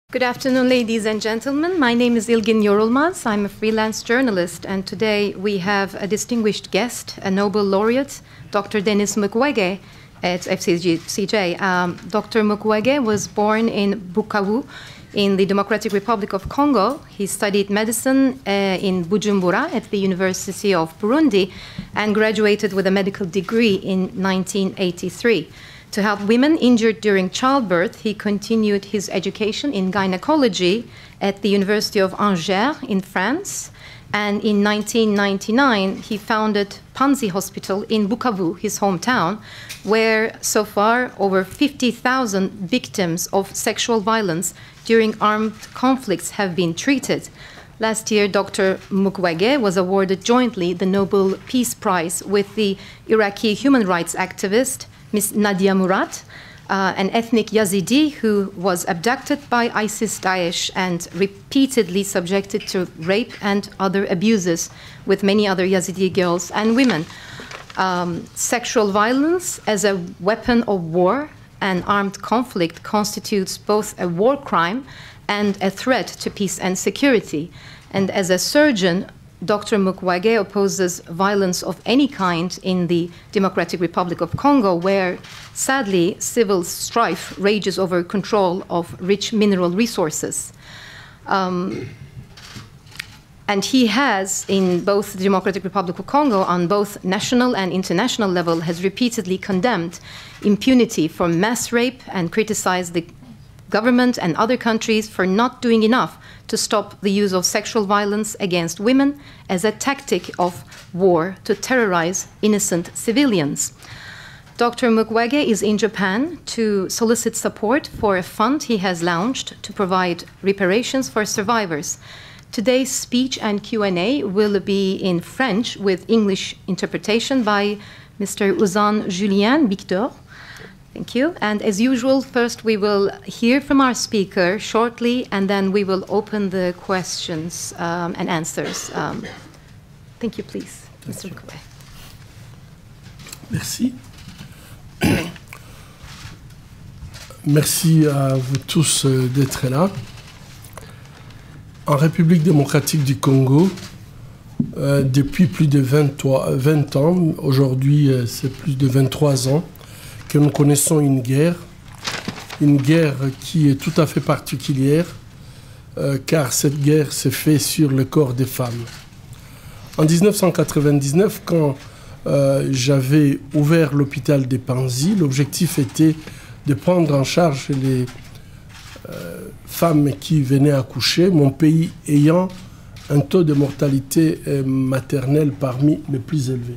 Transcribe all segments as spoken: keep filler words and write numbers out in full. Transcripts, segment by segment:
Good afternoon, ladies and gentlemen. My name is İlgin Yorulmaz. I'm a freelance journalist, and today we have a distinguished guest, a Nobel laureate, Doctor Denis Mukwege at F C J. Um, Doctor Mukwege was born in Bukavu, in the Democratic Republic of Congo. He studied medicine uh, in Bujumbura at the University of Burundi and graduated with a medical degree in nineteen eighty-three. To help women injured during childbirth, he continued his education in gynecology at the University of Angers in France. And in nineteen ninety-nine, he founded Panzi Hospital in Bukavu, his hometown, where so far over fifty thousand victims of sexual violence during armed conflicts have been treated. Last year, Doctor Mukwege was awarded jointly the Nobel Peace Prize with the Iraqi human rights activist Miz Nadia Murad, uh, an ethnic Yazidi who was abducted by ISIS-Daesh and repeatedly subjected to rape and other abuses with many other Yazidi girls and women. Um, sexual violence as a weapon of war and armed conflict constitutes both a war crime and a threat to peace and security. And as a surgeon, Doctor Mukwege opposes violence of any kind in the Democratic Republic of Congo, where, sadly, civil strife rages over control of rich mineral resources. Um, and he has, in both the Democratic Republic of Congo, on both national and international level, has repeatedly condemned impunity for mass rape and criticized the government and other countries for not doing enough to stop the use of sexual violence against women as a tactic of war to terrorize innocent civilians. Doctor Mukwege is in Japan to solicit support for a fund he has launched to provide reparations for survivors. Today's speech and Q and A will be in French with English interpretation by Mister Ouzan Julien Victor. Thank you. And as usual, first we will hear from our speaker shortly, and then we will open the questions um, and answers. Um, thank you, please, Mister Mukwege. Merci. Merci à vous tous d'être là. En République démocratique du Congo, euh, depuis plus de vingt ans, aujourd'hui euh, c'est plus de vingt-trois ans, que nous connaissons une guerre, une guerre qui est tout à fait particulière, euh, car cette guerre se fait sur le corps des femmes. En mille neuf cent quatre-vingt-dix-neuf, quand euh, j'avais ouvert l'hôpital des Panzi, l'objectif était de prendre en charge les euh, femmes qui venaient accoucher, mon pays ayant un taux de mortalité euh, maternelle parmi les plus élevés.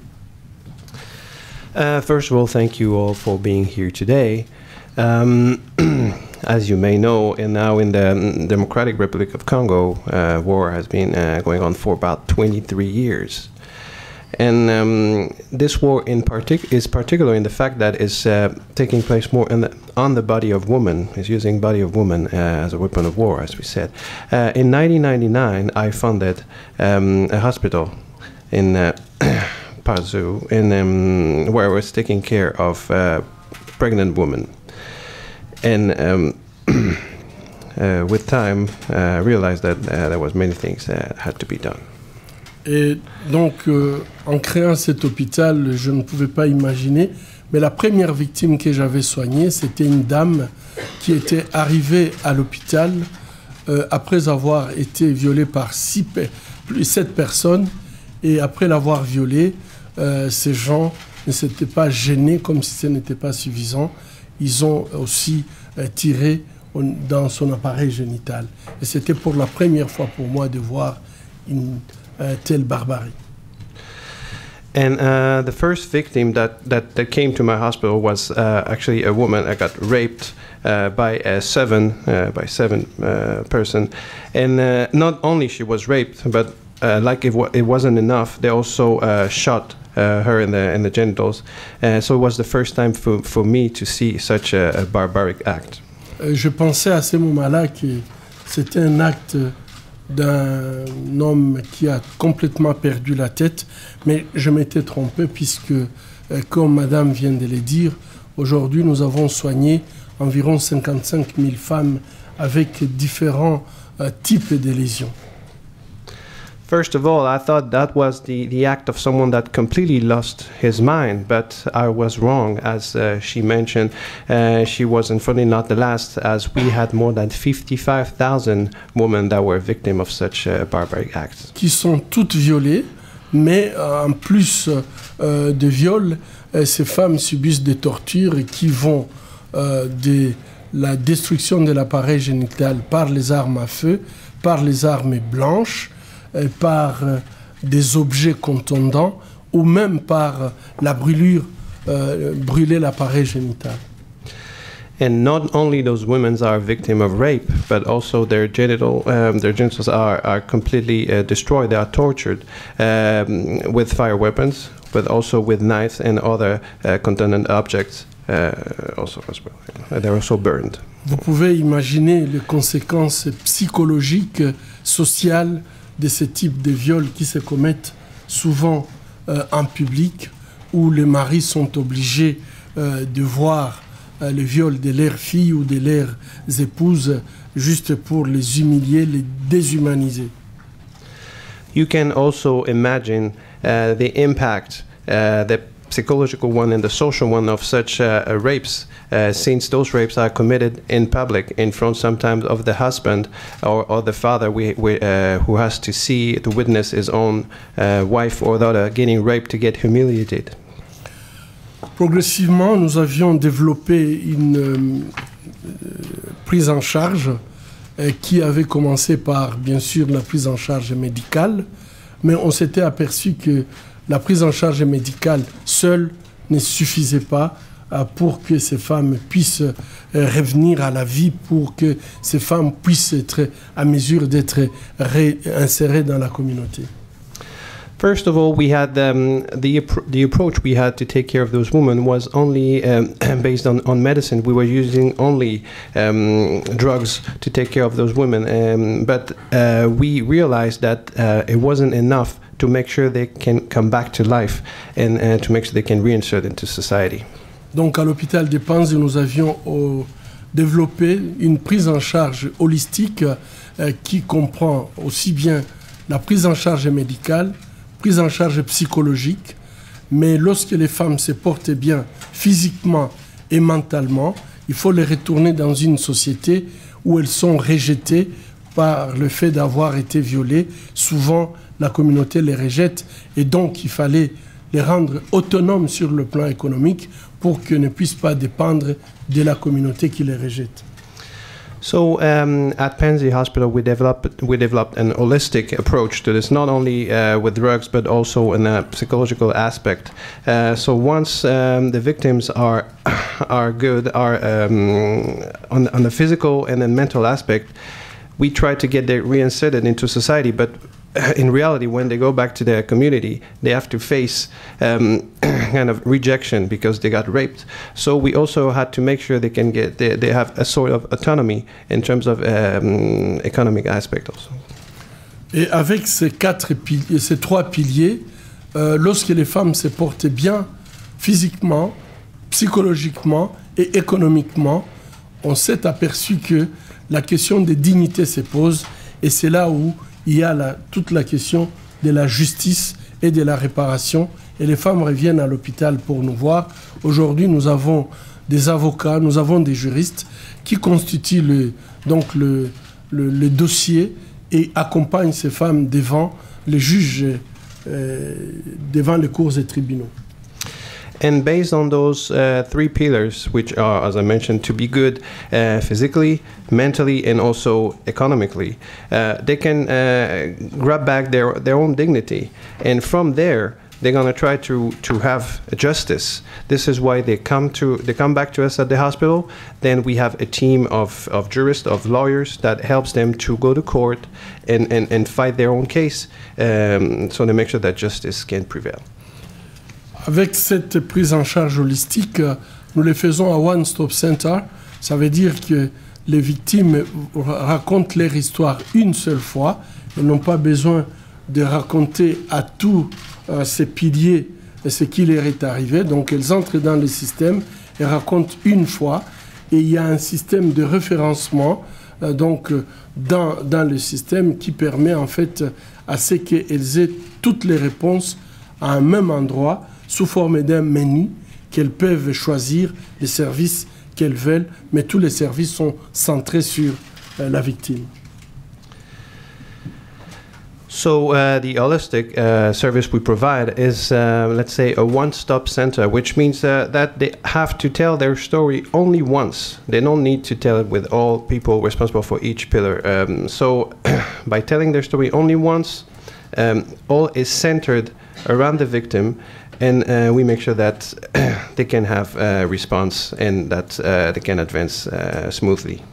Uh, first of all, thank you all for being here today. Um, as you may know, and now in the Democratic Republic of Congo, uh, war has been uh, going on for about twenty-three years. And um, this war in partic is particular in the fact that it's uh, taking place more in the, on the body of women, is using body of women uh, as a weapon of war, as we said. Uh, in nineteen ninety-nine, I founded um, a hospital in uh, Pazu, in, um, where I was taking care of uh, pregnant women. And um, uh, with time, I uh, realized that uh, there was many things that had to be done. Et donc, euh, en créant cet hôpital, je ne pouvais pas imaginer, mais la première victime que j'avais soignée, c'était une dame qui était arrivée à l'hôpital euh, après avoir été violée par six, plus sept personnes, et après l'avoir violée, Euh, ces gens ne s'étaient pas gênés comme si ce n'était pas suffisant. Ils ont aussi euh, tiré on, dans son appareil génital. Et c'était pour la première fois pour moi de voir une euh, telle barbarie. And uh, the first victim that, that, that came to my hospital was uh, actually a woman that got raped uh, by a seven, uh, by seven uh, person. And uh, not only she was raped, but uh, like if it wasn't enough, they also uh, shot Uh, her in the in the genitals, uh, so it was the first time for for me to see such a, a barbaric act. Euh, je pensais à ce moment-là que c'était un acte d'un homme qui a complètement perdu la tête, mais je m'étais trompé puisque, euh, comme Madame vient de le dire, aujourd'hui nous avons soigné environ cinquante-cinq mille femmes avec différents euh, types de lésions. First of all, I thought that was the, the act of someone that completely lost his mind, but I was wrong. As uh, she mentioned, uh, she was unfortunately not the last, as we had more than fifty-five thousand women that were victims of such uh, barbaric acts. Qui sont toutes violées, mais euh, en plus euh, de viols, euh, ces femmes subissent des tortures qui vont euh, de la destruction de l'appareil génital par les armes à feu, par les armes blanches, par euh, des objets contondants ou même par euh, la brûlure, euh, brûler l'appareil génital. And not only those women are victims of rape, but also their genital, um, their genitals are, are completely uh, destroyed. They are tortured um, with fire weapons, but also with knives and other uh, contended objects uh, also as well. They're also burned. Vous pouvez imaginer les conséquences psychologiques, sociales de ce type de viols qui se commettent souvent euh, en public, où les maris sont obligés euh, de voir euh, le viol de leurs filles ou de leurs épouses juste pour les humilier, les déshumaniser. You can also imagine uh, the impact, uh, the psychological one and the social one of such uh, uh, rapes, uh, since those rapes are committed in public, in front sometimes of the husband or, or the father we, we, uh, who has to see, to witness his own uh, wife or daughter getting raped, to get humiliated. Progressivement, nous avions développé une euh, prise en charge euh, qui avait commencé par, bien sûr, la prise en charge médicale, mais on s'était aperçu que la prise en charge médicale seule ne suffisait pas euh, pour que ces femmes puissent euh, revenir à la vie, pour que ces femmes puissent être à mesure d'être réinsérées dans la communauté. First of all, we had um, the, the approach we had to take care of those women was only um, based on, on medicine. We were using only um, drugs to take care of those women, um, but uh, we realized that uh, it wasn't enough to make sure they can come back to life and uh, to make sure they can reinsert into society. Donc à l'hôpital des Panzi, nous avions euh, développé une prise en charge holistique euh, qui comprend aussi bien la prise en charge médicale, prise en charge psychologique, mais lorsque les femmes se portent bien physiquement et mentalement, il faut les retourner dans une société où elles sont rejetées par le fait d'avoir été violées. Souvent, la communauté les rejette et donc il fallait les rendre autonomes sur le plan économique pour qu'ils ne puissent pas dépendre de la communauté qui les rejette. So um, at Panzi Hospital, we developed we developed an holistic approach to this, not only uh, with drugs but also in a psychological aspect. Uh, so once um, the victims are are good, are um, on on the physical and then mental aspect, we try to get them reinserted into society. But in reality, when they go back to their community, they have to face um, kind of rejection because they got raped. So we also had to make sure they can get, they, they have a sort of autonomy in terms of um, economic aspect also. Et avec ces quatre piliers, ces trois piliers, euh, lorsque les femmes se portent bien physiquement, psychologiquement et économiquement, on s'est aperçu que la question de dignité se pose, et c'est là où il y a la, toute la question de la justice et de la réparation. Et les femmes reviennent à l'hôpital pour nous voir. Aujourd'hui, nous avons des avocats, nous avons des juristes qui constituent le, donc le, le, le dossier et accompagnent ces femmes devant les juges, euh, devant les cours et tribunaux. And based on those uh, three pillars, which are, as I mentioned, to be good uh, physically, mentally, and also economically, uh, they can uh, grab back their, their own dignity. And from there, they're going to try to, to have justice. This is why they come to they come back to us at the hospital. Then we have a team of, of jurists, of lawyers that helps them to go to court and, and, and fight their own case, um, so they make sure that justice can prevail. Avec cette prise en charge holistique, nous le faisons à One Stop Center. Ça veut dire que les victimes racontent leur histoire une seule fois. Elles n'ont pas besoin de raconter à tous euh, ces piliers ce qui leur est arrivé. Donc elles entrent dans le système et racontent une fois. Et il y a un système de référencement euh, donc, dans, dans le système qui permet en fait à ce qu'elles aient toutes les réponses à un même endroit sous forme d'un menu qu'elles peuvent choisir les services qu'elles veulent, mais tous les services sont centrés sur euh, la victime. So uh, the holistic uh, service we provide is, uh, let's say, a one-stop center, which means uh, that they have to tell their story only once. They don't need to tell it with all people responsible for each pillar. Um, so by telling their story only once, um, all is centered around the victim, and uh, we make sure that they can have a response and that uh, they can advance uh, smoothly.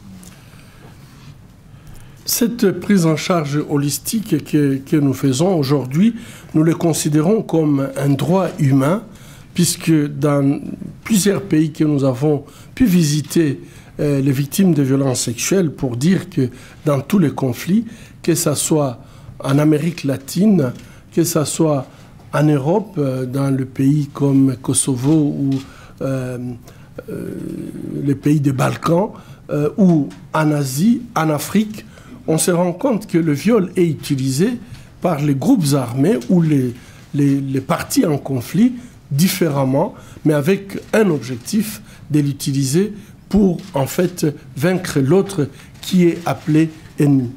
Cette prise en charge holistique que, que nous faisons aujourd'hui, nous le considérons comme un droit humain, puisque dans plusieurs pays que nous avons pu visiter euh, les victimes de violences sexuelles, pour dire que dans tous les conflits, que ce soit en Amérique latine, que ce soit en Europe, euh, dans le pays comme Kosovo ou euh, euh, les pays des Balkans, euh, ou en Asie, en Afrique, on se rend compte que le viol est utilisé par les groupes armés ou les, les, les partis en conflit différemment, mais avec un objectif de l'utiliser pour en fait vaincre l'autre qui est appelé ennemi.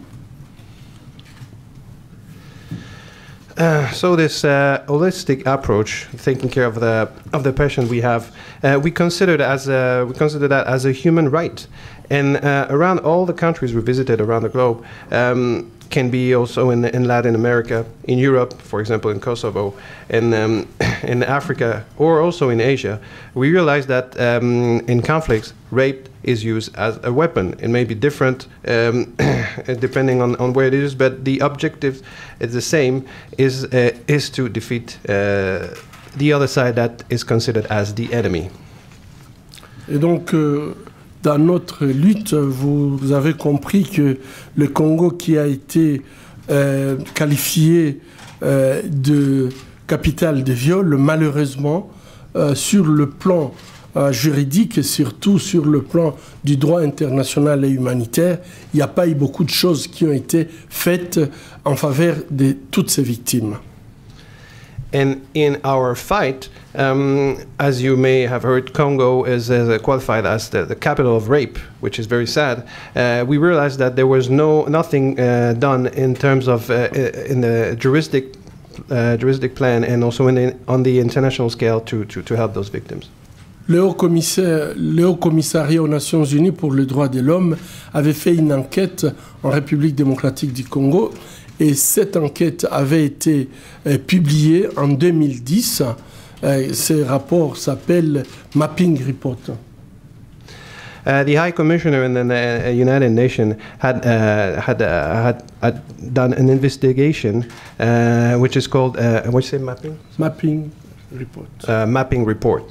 Uh, so this uh, holistic approach, taking care of the of the patient we have, uh, we consider that as a, we consider that as a human right, and uh, around all the countries we visited around the globe, um, can be also in in Latin America, in Europe, for example, in Kosovo, and um, in Africa, or also in Asia, we realize that um, in conflicts, rape is used as a weapon. It may be different um, depending on, on where it is, but the objective is the same, is, uh, is to defeat uh, the other side that is considered as the enemy. Et donc, euh, dans notre lutte, vous avez compris que le Congo, qui a été euh, qualifié euh, de capitale des viols, malheureusement, euh, sur le plan Euh, juridique et surtout sur le plan du droit international et humanitaire, il n'y a pas eu beaucoup de choses qui ont été faites en faveur de toutes ces victimes. And in our fight, um, as you may have heard, Congo is uh, qualified as the, the capital of rape, which is very sad. Uh, we realized that there was no nothing uh, done in terms of uh, in the juristic uh, juristic plan and also in the, on the international scale to, to, to help those victims. Le Haut-Commissaire, le Haut-Commissariat aux Nations Unies pour les droits de l'homme avait fait une enquête en République démocratique du Congo et cette enquête avait été euh, publiée en deux mille dix. Euh, ce rapport s'appelle Mapping Report. Uh, the High Commissioner in the uh, United Nations had, uh, had, uh, had, had done an investigation uh, which is called, uh, what do you say, mapping? Mapping Report. Uh, mapping Report.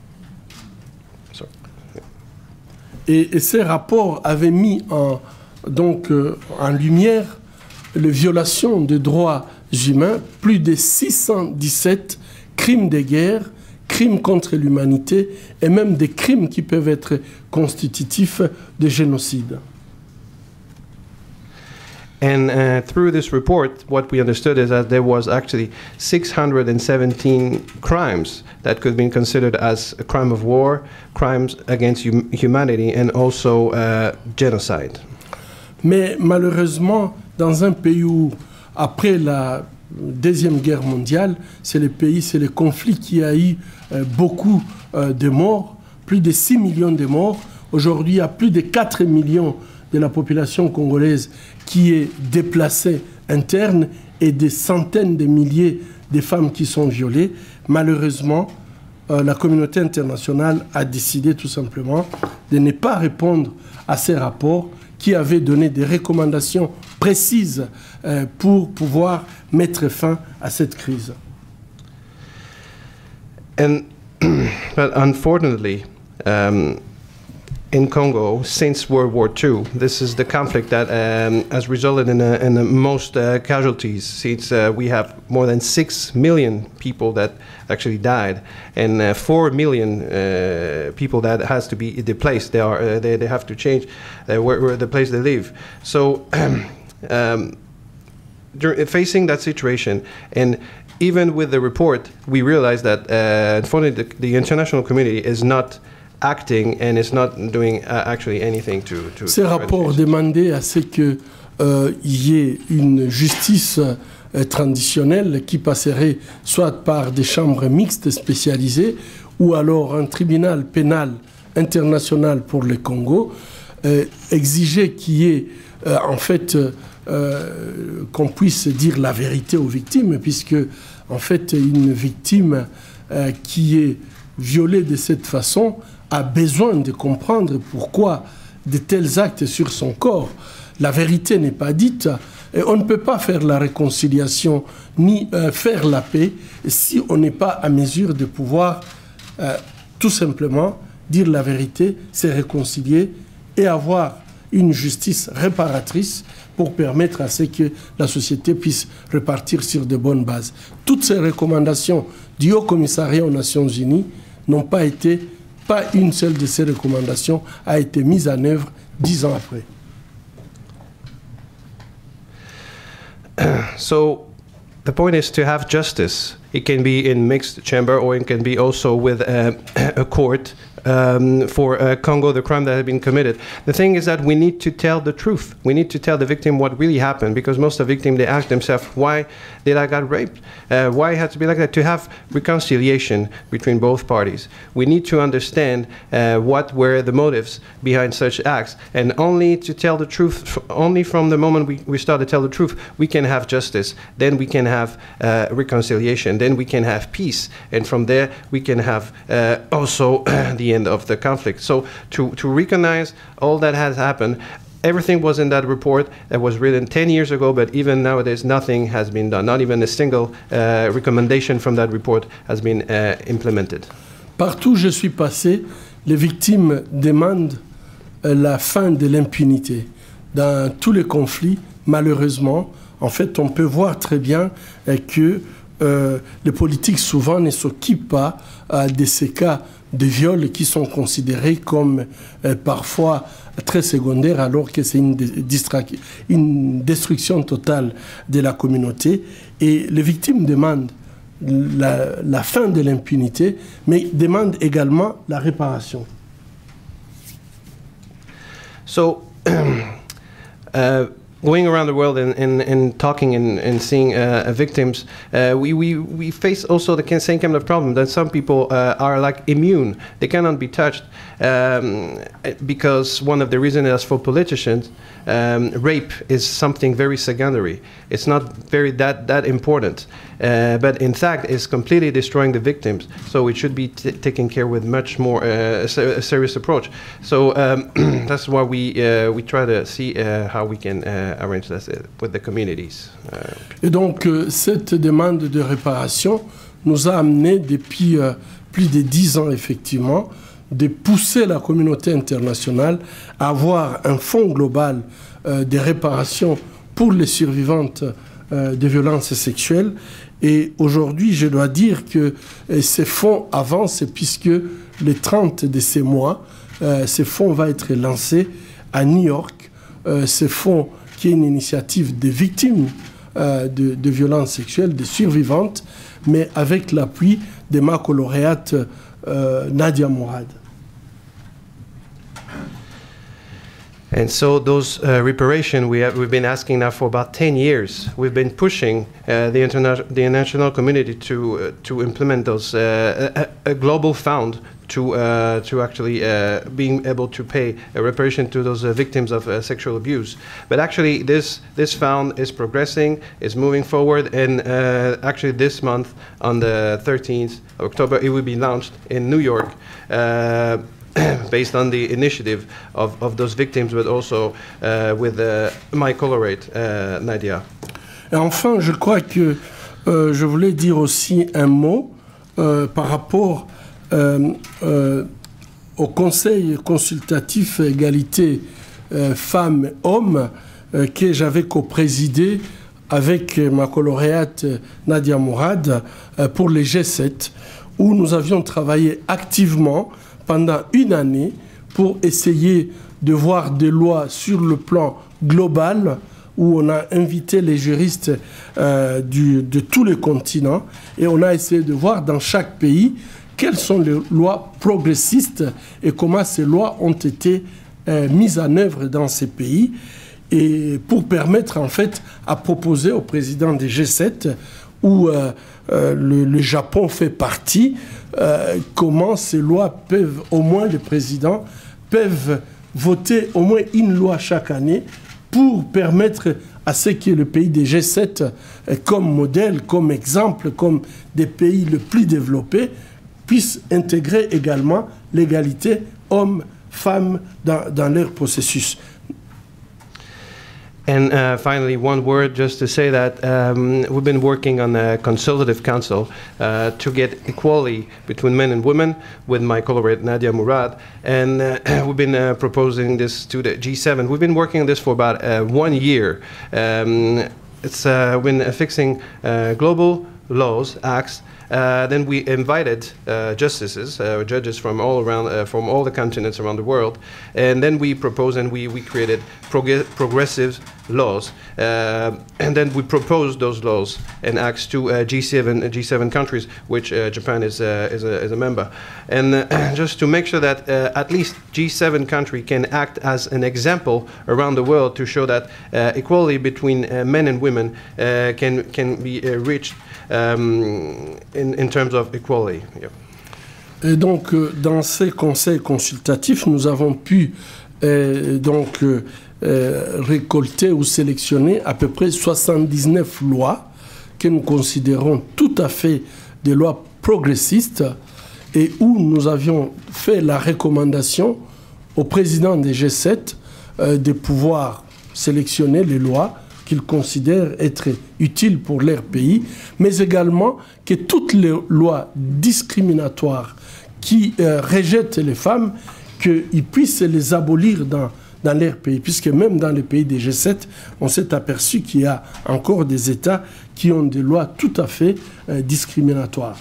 Et, et ces rapports avaient mis en, donc, euh, en lumière les violations des droits humains, plus de six cent dix-sept crimes de guerre, crimes contre l'humanité et même des crimes qui peuvent être constitutifs de génocide. And uh, through this report, what we understood is that there was actually six hundred seventeen crimes that could be considered as a crime of war, crimes against hum humanity, and also uh, genocide. Mais malheureusement, dans un pays où, après la Deuxième Guerre mondiale, c'est le pays, c'est le conflit qui a eu euh, beaucoup euh, de morts, plus de six millions de morts. Aujourd'hui, il y a plus de quatre millions de la population congolaise qui est déplacée interne et des centaines de milliers de femmes qui sont violées. Malheureusement, euh, la communauté internationale a décidé tout simplement de ne pas répondre à ces rapports qui avaient donné des recommandations précises euh, pour pouvoir mettre fin à cette crise. And but unfortunately, um, in Congo since World War Two. This is the conflict that um, has resulted in, a, in the most uh, casualties, since uh, we have more than six million people that actually died, and uh, four million uh, people that has to be displaced. They are uh, they, they have to change uh, where, where the place they live. So um, during, facing that situation, and even with the report, we realized that uh, unfortunately the, the international community is not acting and is not doing uh, actually anything to. to Ces rapports demandaient à ce que euh, y ait une justice euh, traditionnelle qui passerait soit par des chambres mixtes spécialisées ou alors un tribunal pénal international pour le Congo, euh, exigeait qu'il y ait euh, en fait euh, qu'on puisse dire la vérité aux victimes, puisque en fait une victime euh, qui est violée de cette façon a besoin de comprendre pourquoi de tels actes sur son corps. La vérité n'est pas dite et on ne peut pas faire la réconciliation ni euh, faire la paix si on n'est pas à mesure de pouvoir euh, tout simplement dire la vérité, se réconcilier et avoir une justice réparatrice pour permettre à ce que la société puisse repartir sur de bonnes bases. Toutes ces recommandations du Haut Commissariat aux Nations Unies n'ont pas été, pas une seule de ces recommandations a été mise en œuvre dix ans après. So the point is to have justice. It can be in mixed chamber, or it can be also with a, a court um, for uh, Congo, the crime that had been committed. The thing is that we need to tell the truth. We need to tell the victim what really happened, because most of the victims, they ask themselves, why did I get raped? Uh, why it had to be like that? To have reconciliation between both parties, we need to understand uh, what were the motives behind such acts, and only to tell the truth, only from the moment we, we start to tell the truth, we can have justice, then we can have uh, reconciliation, then we can have peace, and from there we can have uh, also the end of the conflict. So to, to recognize all that has happened, everything was in that report that was written ten years ago, but even nowadays nothing has been done. Not even a single uh, recommendation from that report has been uh, implemented. Partout où je suis passé, les victimes demandent la fin de l'impunité. Dans tous les conflits, malheureusement, en fait, on peut voir très bien que euh, les politiques souvent ne s'occupent pas euh, de ces cas de viol qui sont considérés comme euh, parfois très secondaires, alors que c'est une, une destruction totale de la communauté. Et les victimes demandent la, la fin de l'impunité, mais demandent également la réparation. So, uh, going around the world and, and, and talking and, and seeing uh, victims, uh, we, we, we face also the same kind of problem that some people uh, are like immune. They cannot be touched um, because one of the reasons is for politicians, um, rape is something very secondary. It's not very that, that important. Uh, but in fact, it's completely destroying the victims. So it should be t taken care with much more uh, a serious approach. So um, that's why we uh, we try to see uh, how we can uh, arrange this with the communities. Uh, Et donc euh, cette demande de réparation nous a amené depuis euh, plus de dix ans effectivement de pousser la communauté internationale à avoir un fonds global euh, de réparation pour les survivantes euh, de violences sexuelles. Et aujourd'hui, je dois dire que euh, ces fonds avancent puisque le trente de ces mois, euh, ce fonds va être lancé à New York. Euh, ce fonds qui est une initiative des victimes euh, de, de violences sexuelles, des survivantes, mais avec l'appui de ma Laureate euh, Nadia Mourad. And so those uh, reparation we have, we've been asking now for about ten years. We've been pushing uh, the, interna the international community to uh, to implement those uh, a, a global fund to uh, to actually uh, being able to pay a reparation to those uh, victims of uh, sexual abuse. But actually, this this fund is progressing, is moving forward, and uh, actually this month on the thirteenth of October, it will be launched in New York. Uh, based on the initiative of, of those victims, but also uh, with uh, my Laureate, uh, Nadia. Et enfin, je crois que euh, je voulais dire aussi un mot euh, par rapport euh, euh, au Conseil consultatif égalité euh, femmes-hommes euh, que j'avais co-présidé avec ma co-lauréate Nadia Mourad euh, pour les G sept, où nous avions travaillé activement pendant une année pour essayer de voir des lois sur le plan global, où on a invité les juristes euh, du, de tous les continents et on a essayé de voir dans chaque pays quelles sont les lois progressistes et comment ces lois ont été euh, mises en œuvre dans ces pays, et pour permettre en fait à proposer au président des G sept, où euh, euh, le, le Japon fait partie, euh, comment ces lois peuvent, au moins les présidents peuvent voter au moins une loi chaque année pour permettre à ce qui est le pays des G sept euh, comme modèle, comme exemple, comme des pays les plus développés, puissent intégrer également l'égalité hommes-femmes dans, dans leur processus. And uh, finally, one word just to say that um, we've been working on a consultative council uh, to get equality between men and women with my co-laureate Nadia Mourad, and uh, we've been uh, proposing this to the G seven. We've been working on this for about uh, one year. Um, it's uh, been uh, fixing uh, global laws, acts. Uh, then we invited uh, justices, uh, judges from all around, uh, from all the continents around the world, and then we proposed and we, we created prog progressive laws, uh, and then we proposed those laws and acts to uh, G seven, uh, G seven countries, which uh, Japan is, uh, is, a, is a member, and uh, just to make sure that uh, at least G seven country can act as an example around the world to show that uh, equality between uh, men and women uh, can can be uh, reached. Um, in, in terms of equality. Yeah. Et donc, euh, dans ces conseils consultatifs, nous avons pu euh, donc, euh, euh, récolter ou sélectionner à peu près soixante-dix-neuf lois que nous considérons tout à fait des lois progressistes et où nous avions fait la recommandation au président des G sept euh, de pouvoir sélectionner les lois qu'ils considèrent être utiles pour leur pays, mais également que toutes les lois discriminatoires qui euh, rejettent les femmes, qu'ils puissent les abolir dans, dans leur pays, puisque même dans les pays des G sept, on s'est aperçu qu'il y a encore des États qui ont des lois tout à fait euh, discriminatoires.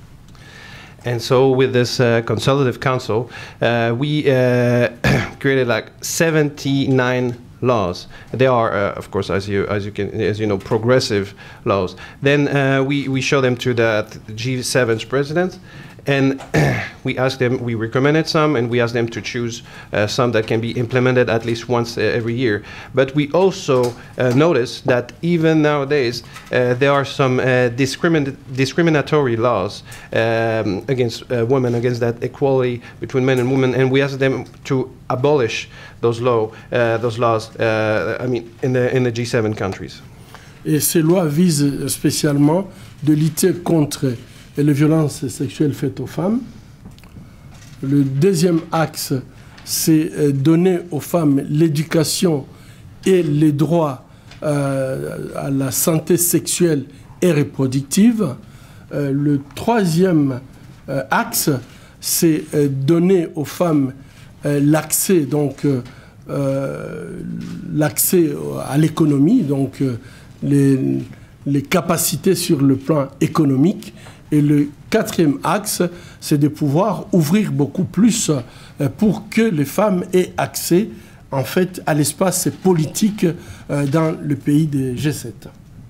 And so with this uh, consultative council, uh, we uh, created like seventy-nine laws. They are, uh, of course, as you as you can as you know, progressive laws. Then uh, we we show them to the G seven's president, and we ask them. We recommended some, and we ask them to choose uh, some that can be implemented at least once uh, every year. But we also uh, notice that even nowadays uh, there are some uh, discrimin discriminatory laws um, against uh, women, against that equality between men and women, and we ask them to abolish those law, uh, those laws. Uh, I mean, in the in the G seven countries. Et ces lois visent spécialement de lutter contre les violences sexuelles faites aux femmes. Le deuxième axe, c'est donner aux femmes l'éducation et les droits euh, à la santé sexuelle et reproductive. Euh, le troisième euh, axe, c'est euh, donner aux femmes euh, l'accès, donc euh, l'accès à l'économie, donc euh, les, les capacités sur le plan économique. Et le quatrième axe, c'est de pouvoir ouvrir beaucoup plus pour que les femmes aient accès en fait à l'espace politique dans le pays des G sept.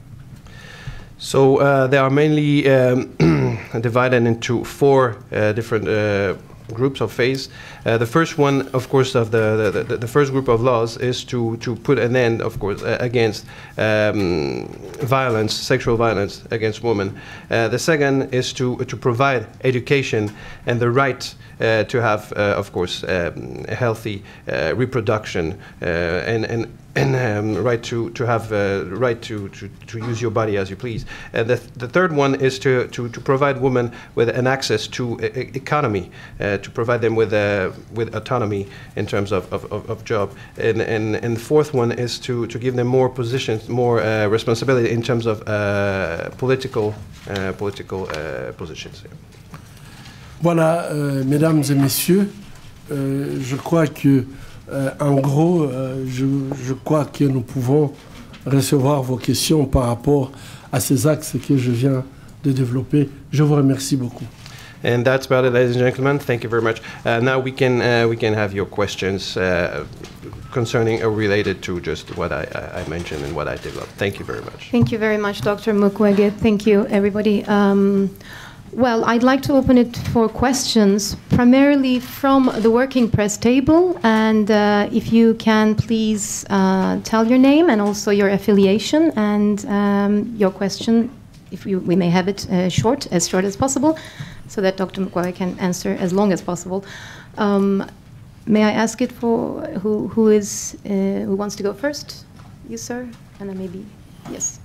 So uh, they are mainly um, divided into four uh, different uh, groups of phase. Uh, the first one, of course, of the, the, the, the first group of laws is to, to put an end, of course, uh, against um, violence, sexual violence against women. Uh, the second is to, to provide education and the right uh, to have, uh, of course, um, a healthy uh, reproduction uh, and, and and um, right to to have uh, right to, to to use your body as you please. And the the third one is to to to provide women with an access to e economy, uh, to provide them with uh, with autonomy in terms of of, of, of job. And and and the fourth one is to to give them more positions, more uh, responsibility in terms of uh, political uh, political uh, positions. Voilà, euh, mesdames et messieurs, euh, je crois que, euh, en gros, euh, je, je crois que nous pouvons recevoir vos questions par rapport à ces axes que je viens de développer. Je vous remercie beaucoup. And that's about it, ladies and gentlemen. Thank you very much. Uh, now we can uh, we can have your questions uh, concerning or related to just what I, I mentioned and what I developed. Thank you very much. Thank you very much, Doctor Mukwege. Thank you, everybody. Um, well, I'd like to open it for questions, primarily from the working press table. And uh, if you can please uh, tell your name and also your affiliation and um, your question, if you, we may have it uh, short, as short as possible, so that Doctor Mukwege can answer as long as possible. Um, may I ask it for who, who is uh, who wants to go first? You, sir, and then maybe yes.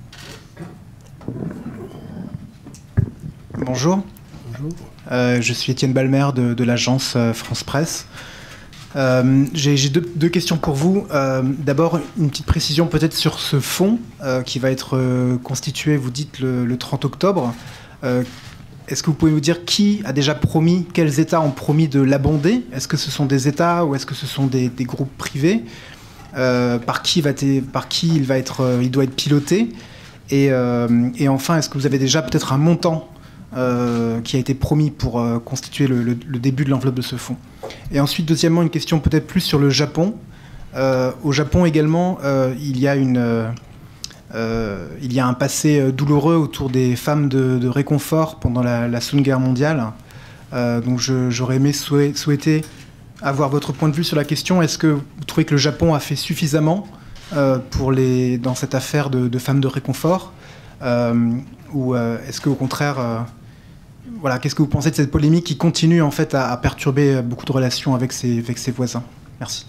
Bonjour. Bonjour. Euh, je suis Étienne Balmer de, de l'agence euh, France Presse. Euh, J'ai deux, deux questions pour vous. Euh, D'abord, une petite précision peut-être sur ce fonds euh, qui va être euh, constitué, vous dites, le, le trente octobre. Euh, Est-ce que vous pouvez nous dire qui a déjà promis, quels États ont promis de l'abonder? Est-ce que ce sont des États ou est-ce que ce sont des, des groupes privés? euh, par, qui va par qui il, va être, euh, il doit être piloté? Et, euh, et enfin, est-ce que vous avez déjà peut-être un montant euh, qui a été promis pour euh, constituer le, le, le début de l'enveloppe de ce fonds? Et ensuite, deuxièmement, une question peut-être plus sur le Japon. Euh, au Japon également, euh, il y a une... Euh, Euh, il y a un passé douloureux autour des femmes de, de réconfort pendant la, la Seconde Guerre mondiale. Euh, donc j'aurais aimé souhait, souhaiter avoir votre point de vue sur la question. Est-ce que vous trouvez que le Japon a fait suffisamment euh, pour les, dans cette affaire de, de femmes de réconfort euh, ou euh, est-ce qu'au contraire, euh, voilà, qu'est-ce que vous pensez de cette polémique qui continue en fait à, à perturber beaucoup de relations avec ses, avec ses voisins? Merci.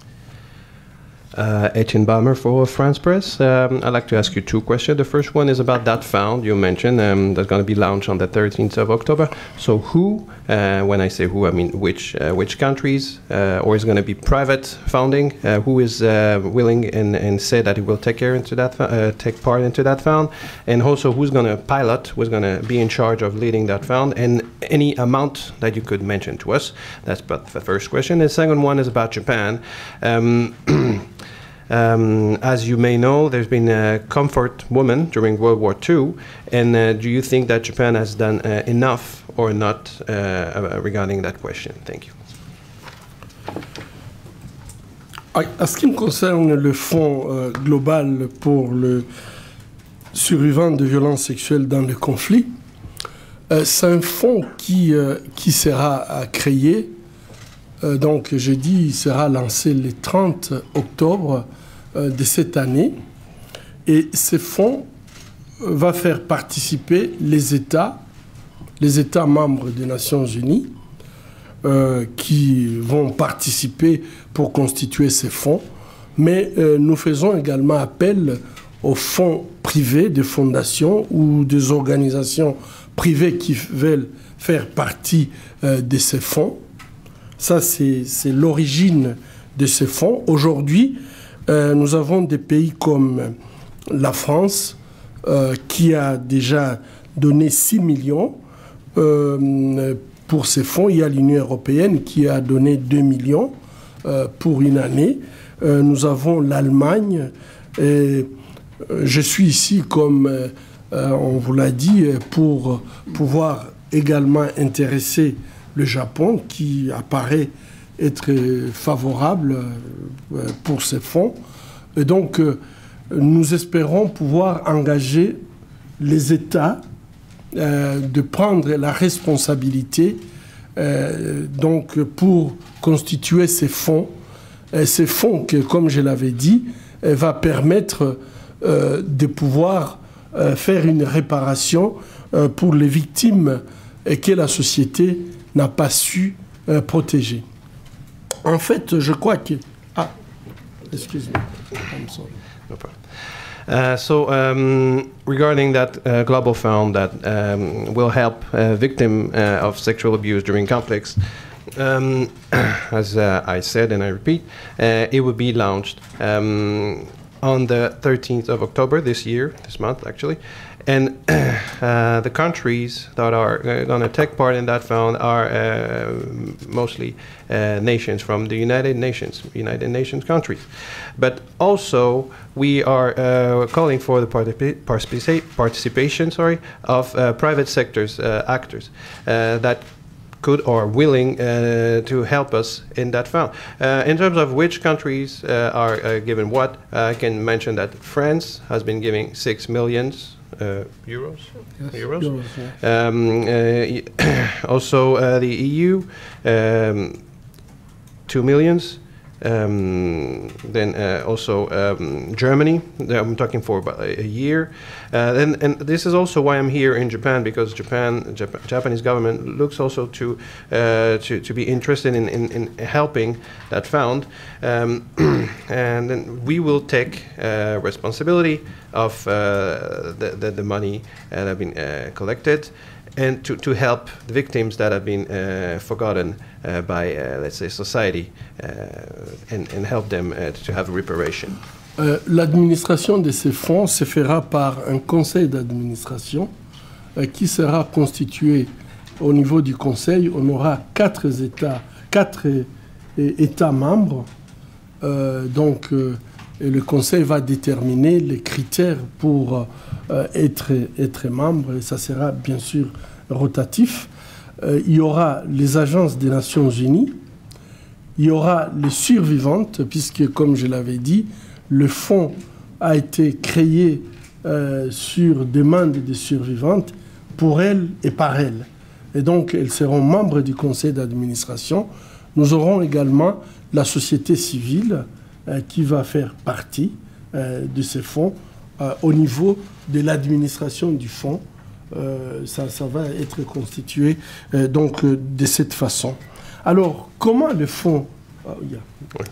Uh, Etienne Balmer for France Press. Um, I'd like to ask you two questions. The first one is about that fund you mentioned um, that's going to be launched on the thirteenth of October. So who, uh, when I say who, I mean which uh, which countries, uh, or is going to be private funding? Uh, who is uh, willing and, and say that it will take care into that uh, take part into that fund? And also who's going to pilot, who's going to be in charge of leading that fund? And any amount that you could mention to us. That's but the first question. The second one is about Japan. Um, Um, as you may know, there's been a comfort woman during World War Two, and uh, do you think that Japan has done uh, enough or not uh, regarding that question? Thank you. À ce qui me concerne le fonds euh, global pour le survivant de violences sexuelles dans le conflit, euh, c'est un fonds qui, euh, qui sera créé, euh, donc j'ai dit, il sera lancé le trente octobre de cette année, et ce fonds va faire participer les États, les États membres des Nations Unies, euh, qui vont participer pour constituer ces fonds, mais euh, nous faisons également appel aux fonds privés, des fondations ou des organisations privées qui veulent faire partie euh, de ces fonds. Ça, c'est l'origine de ces fonds. Aujourd'hui, Euh, nous avons des pays comme la France euh, qui a déjà donné six millions euh, pour ces fonds. Il y a l'Union européenne qui a donné deux millions euh, pour une année. Euh, nous avons l'Allemagne. Et je suis ici, comme euh, on vous l'a dit, pour pouvoir également intéresser le Japon qui apparaît être favorable pour ces fonds. Et donc, nous espérons pouvoir engager les États euh, de prendre la responsabilité euh, donc, pour constituer ces fonds. Et ces fonds que, comme je l'avais dit, va permettre euh, de pouvoir euh, faire une réparation euh, pour les victimes et que la société n'a pas su euh, protéger. En fait, je crois que... Ah, excuse me. I'm sorry. No problem. Uh, so, um, regarding that uh, global fund that um, will help uh, victims uh, of sexual abuse during conflicts, um, as uh, I said and I repeat, uh, it will be launched. Um, on the thirteenth of October this year, this month actually. And uh, the countries that are uh, going to take part in that fund are uh, mostly uh, nations from the United Nations, United Nations countries. But also we are uh, calling for the participa participa participation sorry, of uh, private sectors, uh, actors uh, that could or willing uh, to help us in that fund. Uh, in terms of which countries uh, are uh, given what, uh, I can mention that France has been giving six millions uh, euros. Yes, euros. euros yeah. Um, uh, also, uh, the E U, um, two millions. Um, then uh, also um, Germany, I'm talking for about a year. Uh, and, and this is also why I'm here in Japan, because Japan, Jap Japanese government looks also to, uh, to, to be interested in, in, in helping that fund. Um, and then we will take uh, responsibility of uh, the, the, the money that have been uh, collected, and to, to help the victims that have been uh, forgotten uh, by, uh, let's say, society, uh, and, and help them uh, to have reparation. Euh, L'administration de ces fonds se fera par un conseil d'administration euh, qui sera constitué au niveau du conseil. On aura quatre États, quatre États membres. Euh, donc, euh, et le conseil va déterminer les critères pour euh, être, être membre, et ça sera bien sûr rotatif. Euh, il y aura les agences des Nations Unies, il y aura les survivantes, puisque, comme je l'avais dit, le fonds a été créé euh, sur demande des survivantes pour elles et par elles. Et donc, elles seront membres du conseil d'administration. Nous aurons également la société civile euh, qui va faire partie euh, de ces fonds euh, au niveau de l'administration du fonds. Euh, ça, ça va être constitué euh, donc euh, de cette façon. Alors, comment le fonds... Oh, yeah. Oui.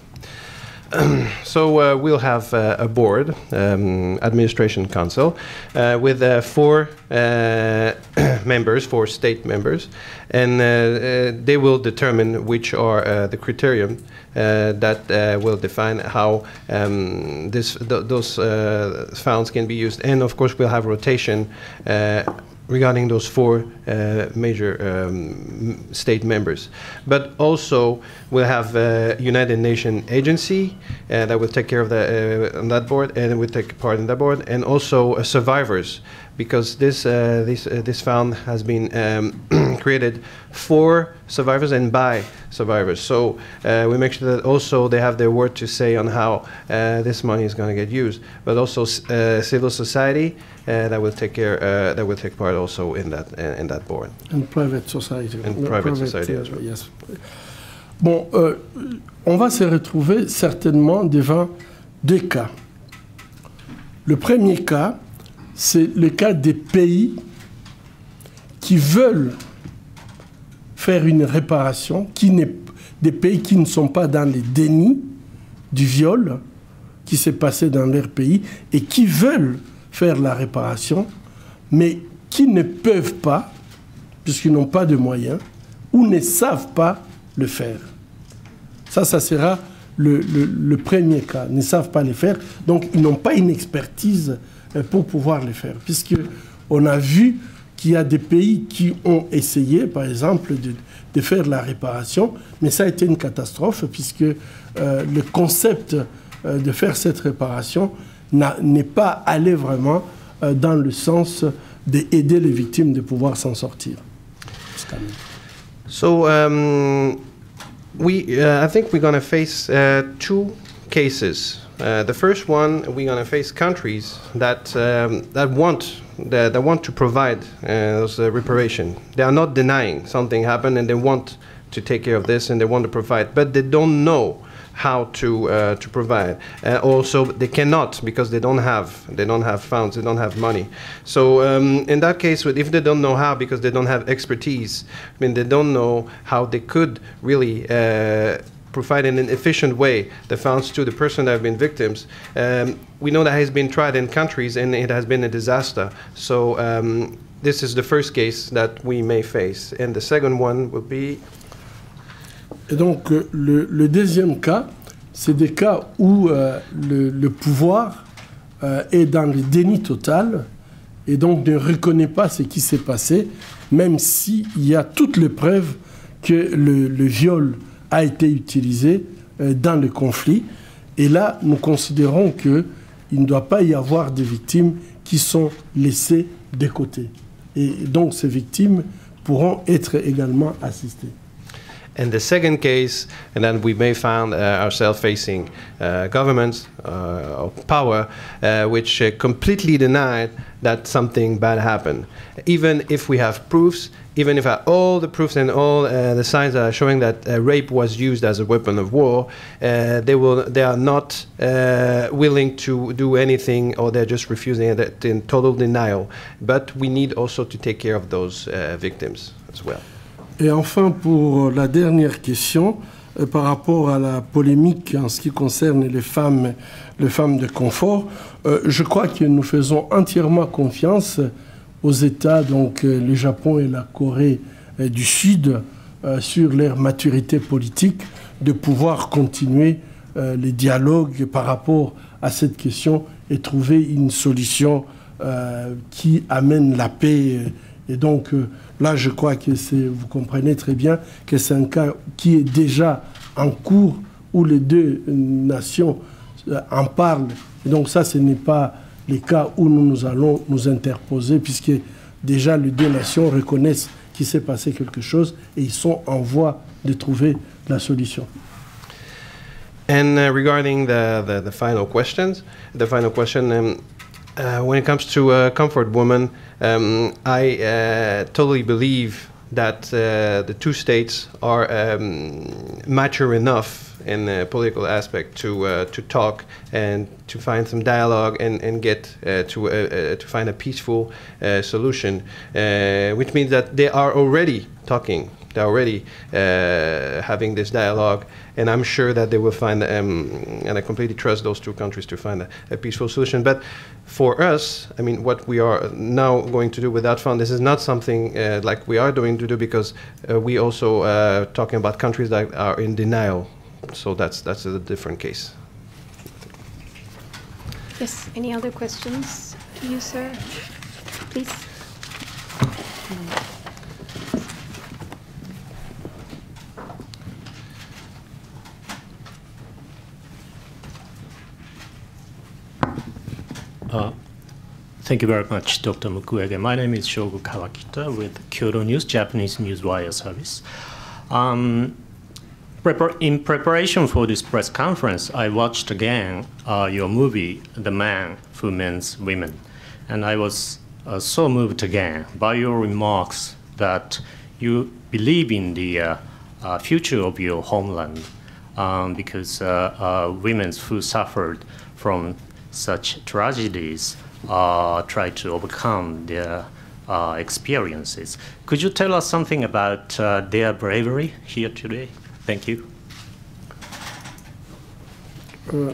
Um, so uh, we'll have uh, a board, um, administration council, uh, with uh, four uh, members, four state members, and uh, uh, they will determine which are uh, the criterion uh, that uh, will define how um, this, th those uh, funds can be used. And of course we'll have rotation uh, regarding those four uh, major um, state members. But also we'll have a United Nations agency uh, that will take care of the, uh, on that board, and will take part in that board, and also uh, survivors, because this, uh, this, uh, this fund has been um, created for survivors and by survivors. So uh, we make sure that also they have their word to say on how uh, this money is going to get used, but also uh, civil society uh, that will take care, uh, that will take part also in that uh, in that board. And private society. And private, private society uh, as well. Yes. Bon, euh, on va se retrouver certainement devant deux cas. Le premier cas, c'est le cas des pays qui veulent faire une réparation, qui n'est, des pays qui ne sont pas dans les dénis du viol qui s'est passé dans leur pays et qui veulent faire la réparation, mais qui ne peuvent pas, puisqu'ils n'ont pas de moyens, ou ne savent pas le faire. Ça, ça sera le, le, le premier cas. Ils ne savent pas le faire, donc ils n'ont pas une expertise pour pouvoir le faire. Puisqu'on a vu qu'il y a des pays qui ont essayé, par exemple, de, de faire la réparation, mais ça a été une catastrophe, puisque euh, le concept euh, de faire cette réparation n'est pas allé vraiment euh, dans le sens d'aider les victimes de pouvoir s'en sortir. So, um, we, uh, I think we're going to face uh, two cases. Uh, the first one, we're going to face countries that um, that want that, that want to provide uh, those, uh, reparation. They are not denying something happened, and they want to take care of this, and they want to provide, but they don't know how to uh, to provide. Uh, also, they cannot, because they don't have they don't have funds, they don't have money. So um, in that case, if they don't know how, because they don't have expertise, I mean, they don't know how they could really uh, provide in an efficient way the funds to the person that have been victims. Um, we know that has been tried in countries and it has been a disaster. So um, this is the first case that we may face. And the second one will be... Et donc le, le deuxième cas, c'est des cas où euh, le, le pouvoir euh, est dans le déni total et donc ne reconnaît pas ce qui s'est passé, même s'il y a toutes les preuves que le, le viol a été utilisé euh, dans le conflit. Et là, nous considérons qu'il ne doit pas y avoir de victimes qui sont laissées de côté. Et donc, ces victimes pourront être également assistées. And the second case, and then we may find uh, ourselves facing uh, governments uh, of power uh, which uh, completely denied that something bad happened. Even if we have proofs, even if uh, all the proofs and all uh, the signs are showing that uh, rape was used as a weapon of war, uh, they will, they are not uh, willing to do anything, or they're just refusing it in total denial. But we need also to take care of those uh, victims as well. Et enfin, pour la dernière question, euh, par rapport à la polémique en ce qui concerne les femmes, les femmes de confort, euh, je crois que nous faisons entièrement confiance aux États, donc euh, le Japon et la Corée euh, du Sud, euh, sur leur maturité politique, de pouvoir continuer euh, les dialogues par rapport à cette question et trouver une solution euh, qui amène la paix. Et donc euh, là, je crois que c'est, vous comprenez très bien que c'est un cas qui est déjà en cours où les deux nations euh, en parlent. Et donc ça, ce n'est pas les cas où nous, nous allons nous interposer, puisque déjà les deux nations reconnaissent qu'il s'est passé quelque chose et ils sont en voie de trouver la solution. And uh, regarding the, the, the final questions, the final question, um, uh, when it comes to uh, comfort women, um, I uh, totally believe that uh, the two states are um, mature enough in the political aspect to uh, to talk and to find some dialogue and and get uh, to uh, uh, to find a peaceful uh, solution, uh, which means that they are already talking. They're already uh, having this dialogue, and I'm sure that they will find, um, and I completely trust those two countries to find a, a peaceful solution. But for us, I mean, what we are now going to do with that fund, this is not something uh, like we are doing to do, because uh, we also uh, talking about countries that are in denial. So that's that's a different case. Yes, any other questions? You, sir, please. Uh, thank you very much, Doctor Mukwege. My name is Shogo Kawakita with Kyoto News, Japanese news wire service. Um, prepar in preparation for this press conference, I watched again uh, your movie, The Man Who Means Women. And I was uh, so moved again by your remarks that you believe in the uh, uh, future of your homeland, um, because uh, uh, women who suffered from such tragedies uh, try to overcome their uh, experiences. Could you tell us something about uh, their bravery here today? Thank you. Euh,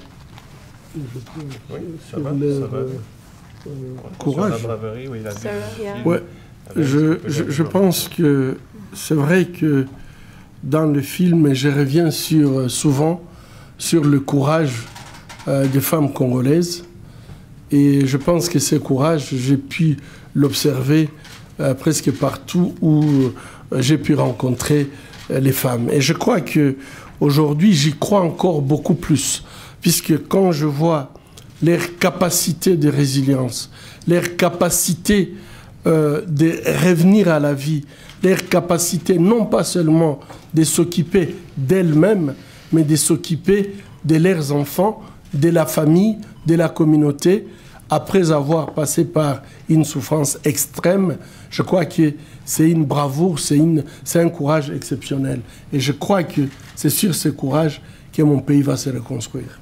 sur leur euh, courage. Ouais, je, je, je pense que c'est vrai que dans le film, et je reviens sur, souvent sur le courage euh, des femmes congolaises. Et je pense que ce courage, j'ai pu l'observer euh, presque partout où euh, j'ai pu rencontrer euh, les femmes. Et je crois qu'aujourd'hui, j'y crois encore beaucoup plus, puisque quand je vois leur capacité de résilience, leur capacité euh, de revenir à la vie, leur capacité non pas seulement de s'occuper d'elles-mêmes, mais de s'occuper de leurs enfants, de la famille, de la communauté, après avoir passé par une souffrance extrême, je crois que c'est une bravoure, c'est un courage exceptionnel. Et je crois que c'est sur ce courage que mon pays va se reconstruire.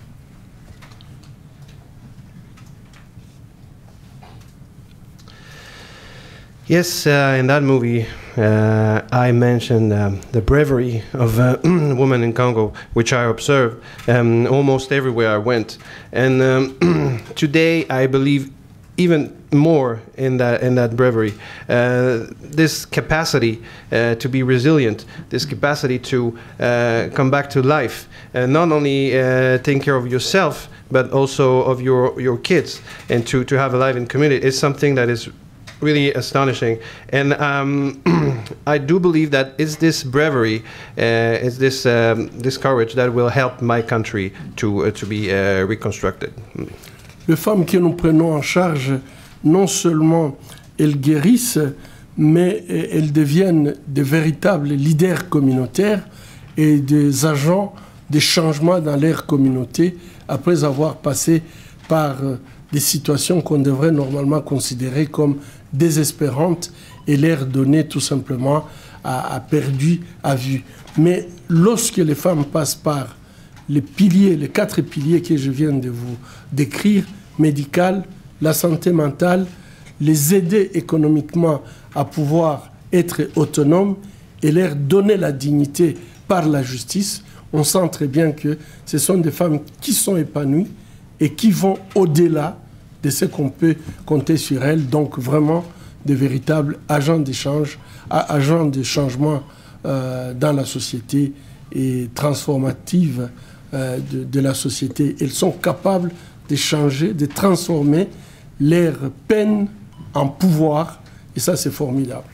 Yes, uh, in that movie, uh, I mentioned um, the bravery of uh, women in Congo, which I observed um, almost everywhere I went. And um, today, I believe even more in that in that bravery, uh, this capacity uh, to be resilient, this capacity to uh, come back to life, and not only uh, take care of yourself but also of your your kids, and to to have a life in community is something that is really astonishing. And um, I do believe that it's this bravery, uh, it's this um, this courage that will help my country to uh, to be uh, reconstructed. Les femmes que nous prenons en charge, non seulement elles guérissent, mais elles deviennent de véritables leaders communautaires et des agents de changement dans leur communauté après avoir passé par des situations qu'on devrait normalement considérer comme désespérantes et leur donner tout simplement à, à perdu à vue. Mais lorsque les femmes passent par les piliers, les quatre piliers que je viens de vous décrire, médical, la santé mentale, les aider économiquement à pouvoir être autonomes et leur donner la dignité par la justice, on sent très bien que ce sont des femmes qui sont épanouies et qui vont au-delà de ce qu'on peut compter sur elles. Donc vraiment de véritables agents d'échange, agents de changement euh, dans la société et transformative euh, de, de la société. Elles sont capables de changer, de transformer leur peine en pouvoir, et ça c'est formidable.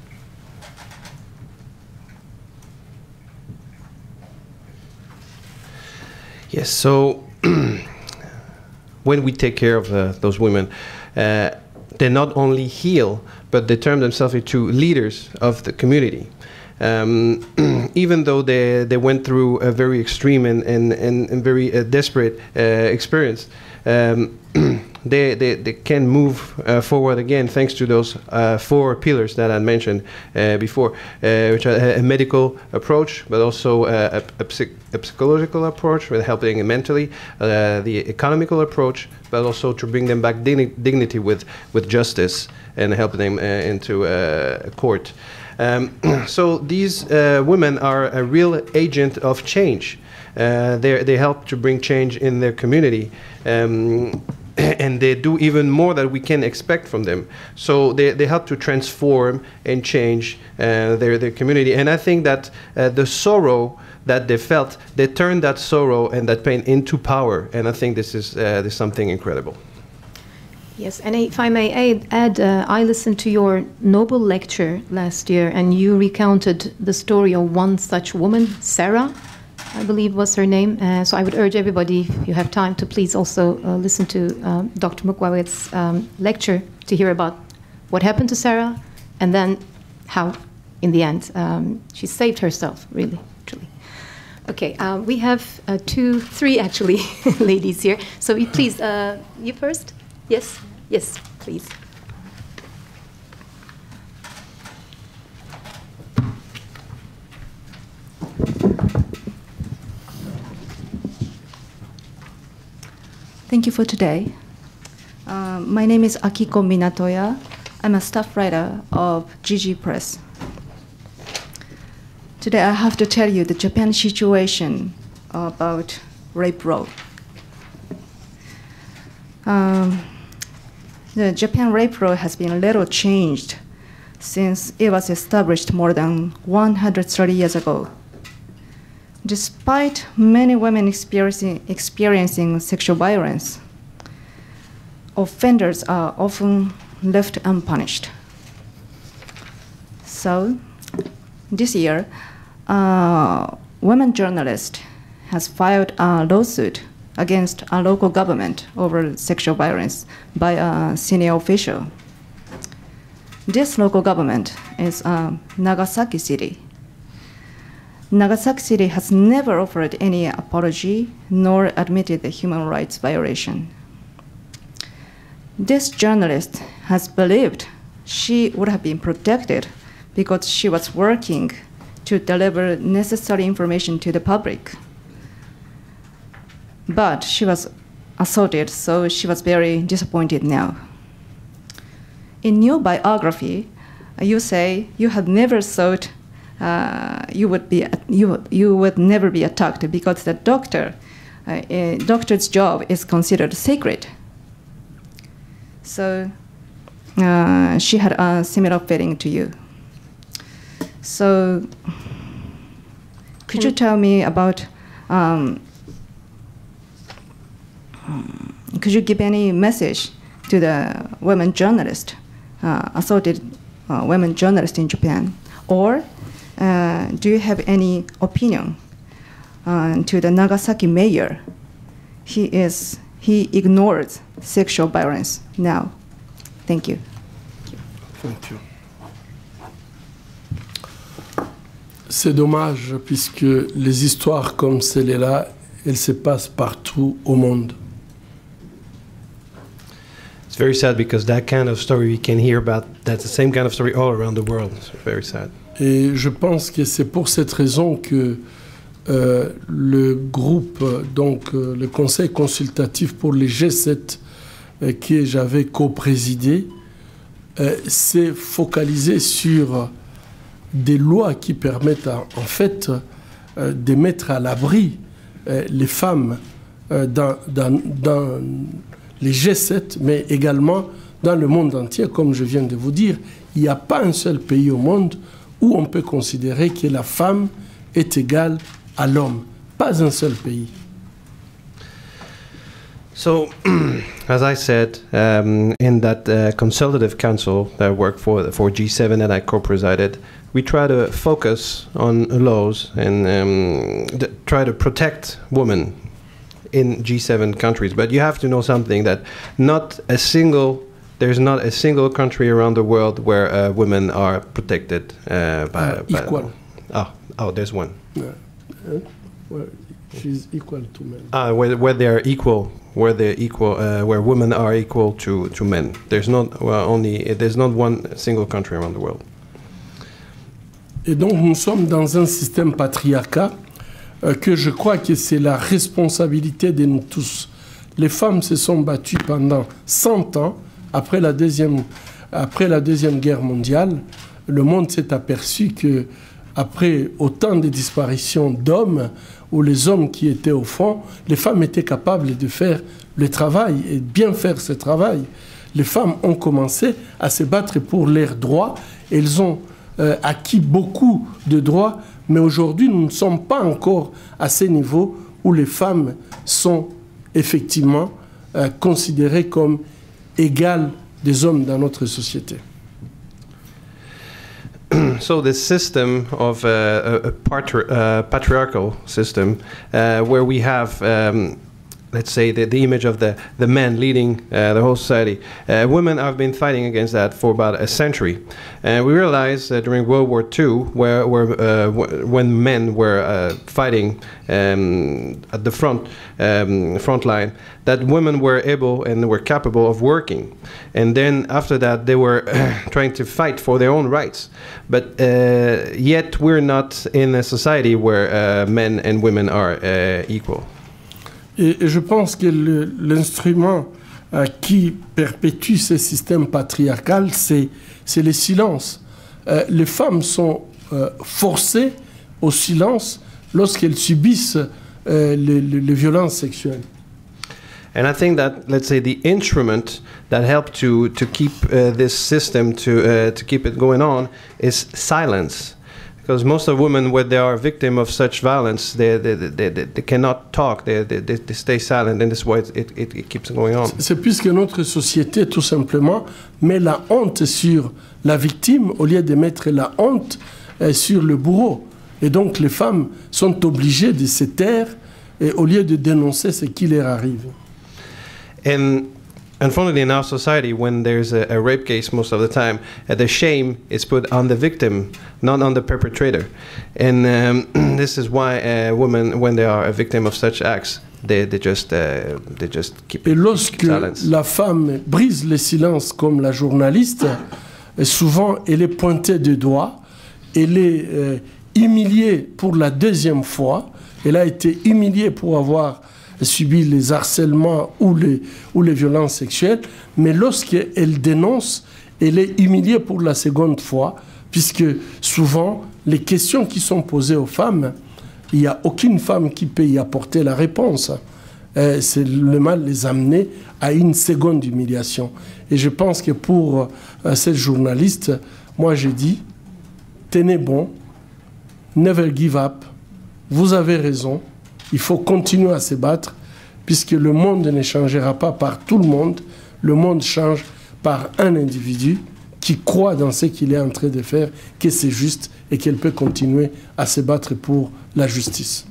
Yes, so when we take care of uh, those women, uh, they not only heal, but they turn themselves into leaders of the community. Um, even though they, they went through a very extreme and, and, and, and very uh, desperate uh, experience, um, they, they, they can move uh, forward again thanks to those uh, four pillars that I mentioned uh, before, uh, which are a medical approach, but also uh, a, a, psych a psychological approach with helping mentally, uh, the economical approach, but also to bring them back digni dignity with, with justice and help them uh, into uh, a court. Um, so these uh, women are a real agent of change. Uh, they they help to bring change in their community, um, and they do even more than we can expect from them. So they, they help to transform and change uh, their their community. And I think that uh, the sorrow that they felt, they turned that sorrow and that pain into power. And I think this is uh, this is something incredible. Yes, and if I may add, add uh, I listened to your Nobel lecture last year, and you recounted the story of one such woman, Sarah, I believe was her name. Uh, so I would urge everybody, if you have time, to please also uh, listen to uh, Doctor Mukwege's um, lecture to hear about what happened to Sarah, and then how, in the end, um, she saved herself, really, truly. Okay, uh, we have uh, two, three actually ladies here. So you, please, uh, you first? Yes, yes, please. Thank you for today. Uh, my name is Akiko Minatoya. I'm a staff writer of G G Press. Today I have to tell you the Japan situation about rape law. Um, the Japan rape law has been a little changed since it was established more than one hundred thirty years ago. Despite many women experiencing, experiencing sexual violence, offenders are often left unpunished. So, this year, a women journalist has filed a lawsuit against a local government over sexual violence by a senior official. This local government is uh, Nagasaki City. Nagasaki City has never offered any apology nor admitted the human rights violation. This journalist has believed she would have been protected because she was working to deliver necessary information to the public. But she was assaulted, so she was very disappointed now. In your biography, you say you had never thought uh, you would be you you would never be attacked because the doctor, uh, a doctor's job is considered sacred. So uh, she had a similar feeling to you. So could you tell me about, um, could you give any message to the women journalists, uh, assaulted uh, women journalists in Japan? Or uh, do you have any opinion uh, to the Nagasaki mayor? He is, he ignores sexual violence now. Thank you. Thank you. C'est dommage puisque les histoires comme celle-là, elles se passent partout au monde. It's very sad because that kind of story we can hear about, that's the same kind of story all around the world. It's very sad. Et je pense que c'est pour cette raison que euh, le groupe, donc euh, le conseil consultatif pour les G sept euh, que j'avais co-présidé, euh, s'est focalisé sur des lois qui permettent à, en fait euh, de mettre à l'abri euh, les femmes euh, dans, dans, dans les G sept, mais également dans le monde entier. Comme je viens de vous dire, il n'y a pas un seul pays au monde où on peut considérer que la femme est égale à l'homme. Pas un seul pays. So, as I said, um, in that uh, consultative council that I worked for, for G seven that I co-presided, we try to focus on laws and um, try to protect women in G seven countries. But you have to know something, that not a single, there's not a single country around the world where uh, women are protected uh, by, uh, by equal. Oh, oh, there's one. Yeah. Uh, well, she's equal to men. Ah, where, where they are equal, where they equal, uh, where women are equal to, to men. There's not well, only there's not one single country around the world. Et donc nous sommes dans un système patriarcat euh, que je crois que c'est la responsabilité de nous tous. Les femmes se sont battues pendant cent ans après la deuxième, après la deuxième guerre mondiale. Le monde s'est aperçu que après autant de disparitions d'hommes, où les hommes qui étaient au fond, les femmes étaient capables de faire le travail et de bien faire ce travail. Les femmes ont commencé à se battre pour leurs droits. Elles ont euh, acquis beaucoup de droits, mais aujourd'hui, nous ne sommes pas encore à ce niveau où les femmes sont effectivement euh, considérées comme égales des hommes dans notre société. So this system of uh, a, a patri uh, patriarchal system, uh, where we have, um, let's say, the, the image of the, the men leading uh, the whole society, uh, women have been fighting against that for about a century. And we realized uh, during World War Two, where, where uh, w when men were uh, fighting um, at the front, um, front line, that women were able and were capable of working. And then after that, they were trying to fight for their own rights. But uh, yet we're not in a society where uh, men and women are uh, equal. Et, et je pense que l'instrument euh, qui perpétue ce système patriarcal, c'est le silence. Euh, les femmes sont euh, forcées au silence lorsqu'elles subissent euh, les, les, les violences sexuelles. And I think that, let's say, the instrument that helped to to keep uh, this system to uh, to keep it going on is silence, because most of women, when they are victim of such violence, they they they, they, they cannot talk. They, they they stay silent, and this is why it it, it keeps going on. C'est puisque notre société, tout simplement, met la honte sur la victime au lieu de mettre la honte euh, sur le bourreau. Et donc les femmes sont obligées de se taire et au lieu de dénoncer ce qui leur arrive. And unfortunately, in our society, when there's a, a rape case, most of the time, uh, the shame is put on the victim, not on the perpetrator. And um, this is why uh, women, when they are a victim of such acts, they, they just uh, they just keep, Et lorsque keep silence. La femme brise le silence comme la journaliste, souvent elle est pointée du doigt, elle est euh, humiliée pour la deuxième fois, elle a été humiliée pour avoir subi les harcèlements ou les, ou les violences sexuelles, mais lorsqu'elle dénonce, elle est humiliée pour la seconde fois, puisque souvent, les questions qui sont posées aux femmes, il n'y a aucune femme qui peut y apporter la réponse. Euh, c'est le mal les amener à une seconde humiliation. Et je pense que pour euh, cette journaliste, moi j'ai dit, tenez bon, never give up, vous avez raison, il faut continuer à se battre, puisque le monde ne changera pas par tout le monde, le monde change par un individu qui croit dans ce qu'il est en train de faire, que c'est juste et qu'elle peut continuer à se battre pour la justice.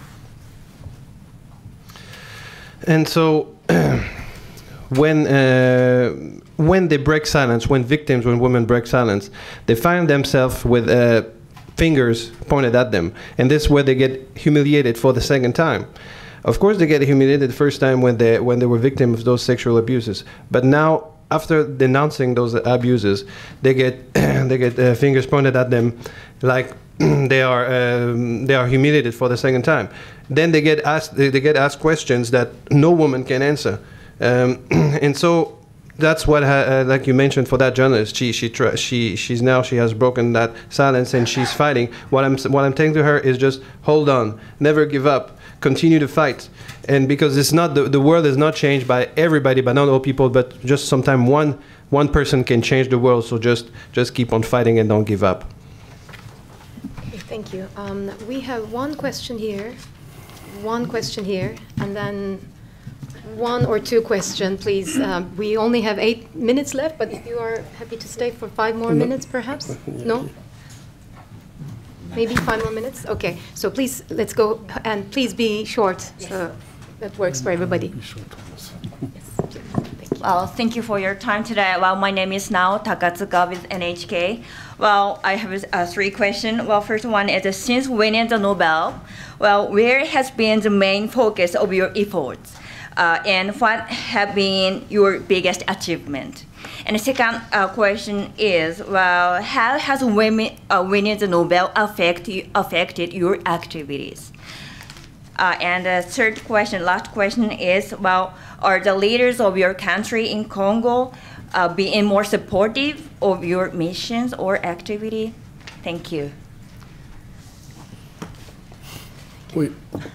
And so, when uh, when they break silence, when victims, when women break silence, they find themselves with uh, fingers pointed at them, and this is where they get humiliated for the second time. Of course, they get humiliated the first time when they when they were victims of those sexual abuses, but now, after denouncing those abuses, they get they get uh, fingers pointed at them, like they are um, they are humiliated for the second time. Then they get asked they, they get asked questions that no woman can answer, um, and so that's what uh, like you mentioned for that journalist. She she try, she she's now she has broken that silence and she's fighting. What I'm what I'm saying to her is just hold on, never give up, continue to fight. And because it's not the, the world is not changed by everybody, by not all people, but just sometimes one one person can change the world. So just just keep on fighting and don't give up. Okay, thank you. Um, we have one question here, one question here, and then one or two questions, please. Um, we only have eight minutes left, but if you are happy to stay for five more minutes, perhaps? No? Maybe five more minutes? Okay, so please, let's go, and please be short, so that works for everybody. Yes, thank you. Well, thank you for your time today. Well, my name is Nao Takatsuka with N H K. Well, I have uh, three questions. Well, first one is, uh, since winning the Nobel, well, where has been the main focus of your efforts? Uh, and what have been your biggest achievement? And the second uh, question is, well, how has women, uh, winning the Nobel affect you, affected your activities? Uh, and the third question, last question is, well, are the leaders of your country in Congo uh, being more supportive of your missions or activity? Thank you. Oui.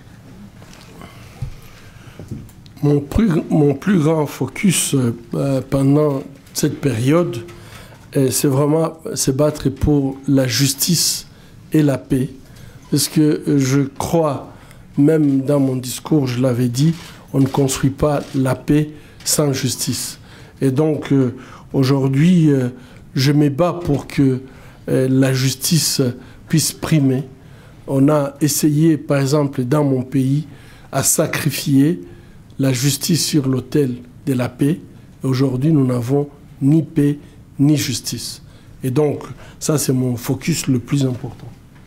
Mon plus, mon plus grand focus euh, pendant cette période, euh, c'est vraiment se battre pour la justice et la paix. Parce que je crois, même dans mon discours, je l'avais dit, on ne construit pas la paix sans justice. Et donc, euh, aujourd'hui, euh, je me bats pour que euh, la justice puisse primer. On a essayé, par exemple, dans mon pays, à sacrifier la justice sur l'autel de la paix. Aujourd'hui, nous n'avons ni paix, ni justice. Et donc, ça, c'est mon focus le plus important.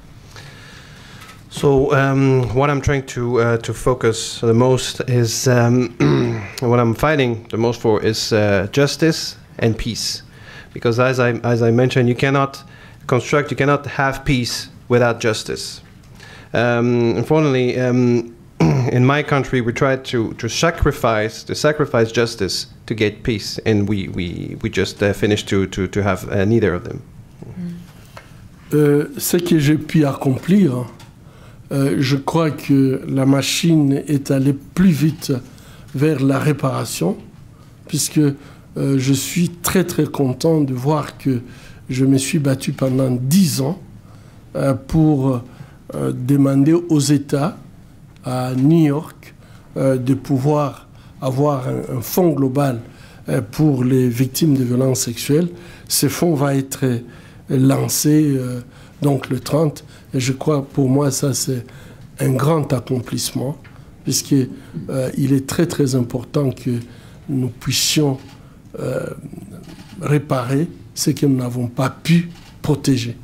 So um, what I'm trying to uh, to focus the most is um, what I'm fighting the most for is uh, justice and peace, because as I as I mentioned, you cannot construct, you cannot have peace without justice. Um, unfortunately, um, in my country, we tried to to sacrifice to sacrifice justice to get peace, and we we we just uh, finished to to to have uh, neither of them. Euh, ce que j'ai pu accomplir. Euh, je crois que la machine est allée plus vite vers la réparation, puisque euh, je suis très très content de voir que je me suis battu pendant dix ans euh, pour euh, demander aux États, à New York, euh, de pouvoir avoir un, un fonds global euh, pour les victimes de violences sexuelles. Ce fonds va être euh, lancé euh, donc le trente. Et je crois, pour moi, ça, c'est un grand accomplissement, puisqu'il euh, est très, très important que nous puissions euh, réparer ce que nous n'avons pas pu protéger.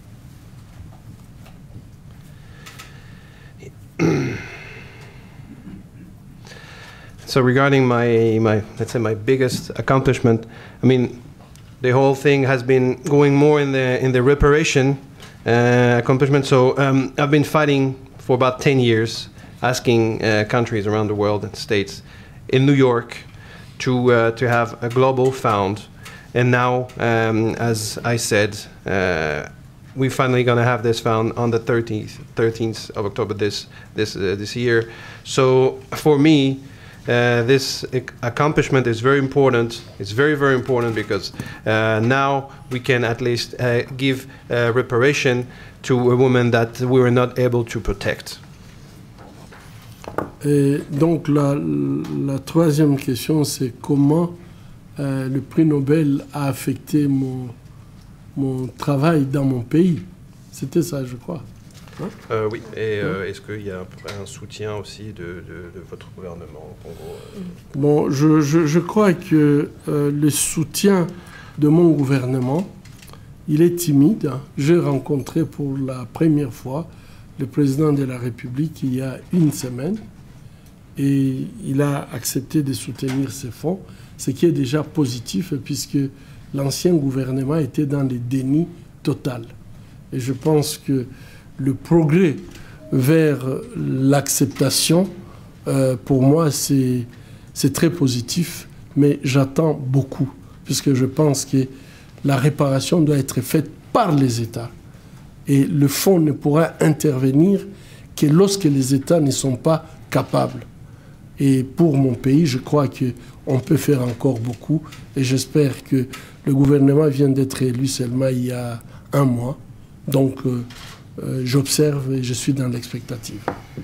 So regarding my, my, let's say, my biggest accomplishment, I mean, the whole thing has been going more in the, in the reparation Uh, accomplishment. So um, I've been fighting for about ten years, asking uh, countries around the world and states in New York to uh, to have a global fund. And now, um, as I said, uh, we're finally going to have this fund on the thirteenth of October this this uh, this year. So for me, uh, this accomplishment is very important. It's very, very important because uh, now we can at least uh, give uh, reparation to a woman that we were not able to protect. Et donc la, la troisième question, c'est comment euh, le prix Nobel a affecté mon, mon travail dans mon pays. C'était ça, je crois. Hein? Euh, oui, et euh, est-ce qu'il y a un, un soutien aussi de, de, de votre gouvernement au Congo? Bon, je, je, je crois que euh, le soutien de mon gouvernement, il est timide. J'ai rencontré pour la première fois le président de la République il y a une semaine et il a accepté de soutenir ces fonds, ce qui est déjà positif puisque l'ancien gouvernement était dans le déni total. Et je pense que le progrès vers l'acceptation, euh, pour moi, c'est très positif, mais j'attends beaucoup, puisque je pense que la réparation doit être faite par les États. Et le fonds ne pourra intervenir que lorsque les États ne sont pas capables. Et pour mon pays, je crois qu'on peut faire encore beaucoup, et j'espère que le gouvernement vient d'être élu seulement il y a un mois. Donc, euh, euh, j'observe et je suis dans l'expectative.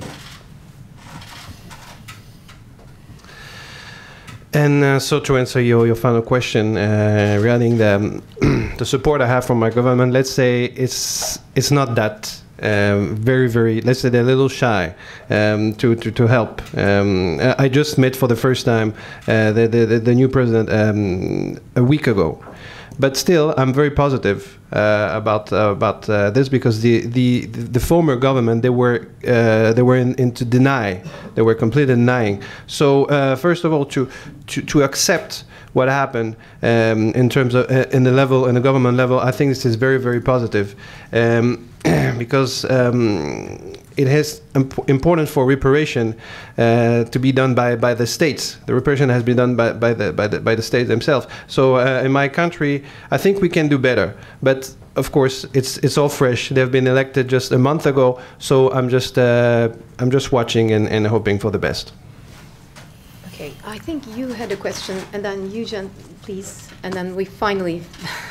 And uh, so to answer your, your final question uh, regarding the, the support I have from my government, let's say it's, it's not that um, very, very, let's say they're a little shy um, to, to, to help. Um, I just met for the first time uh, the, the, the new president um, a week ago. But still, I'm very positive uh, about uh, about uh, this because the, the the former government they were uh, they were in, into deny, they were completely denying. So uh, first of all, to to to accept what happened um, in terms of uh, in the level in the government level, I think this is very very positive um, because. Um, It is imp important for reparation uh, to be done by, by the states. The reparation has been done by, by, the, by, the, by the states themselves. So uh, in my country, I think we can do better. But of course, it's, it's all fresh. They've been elected just a month ago. So I'm just, uh, I'm just watching and, and hoping for the best. Okay, I think you had a question, and then you, Jean, please. And then we finally,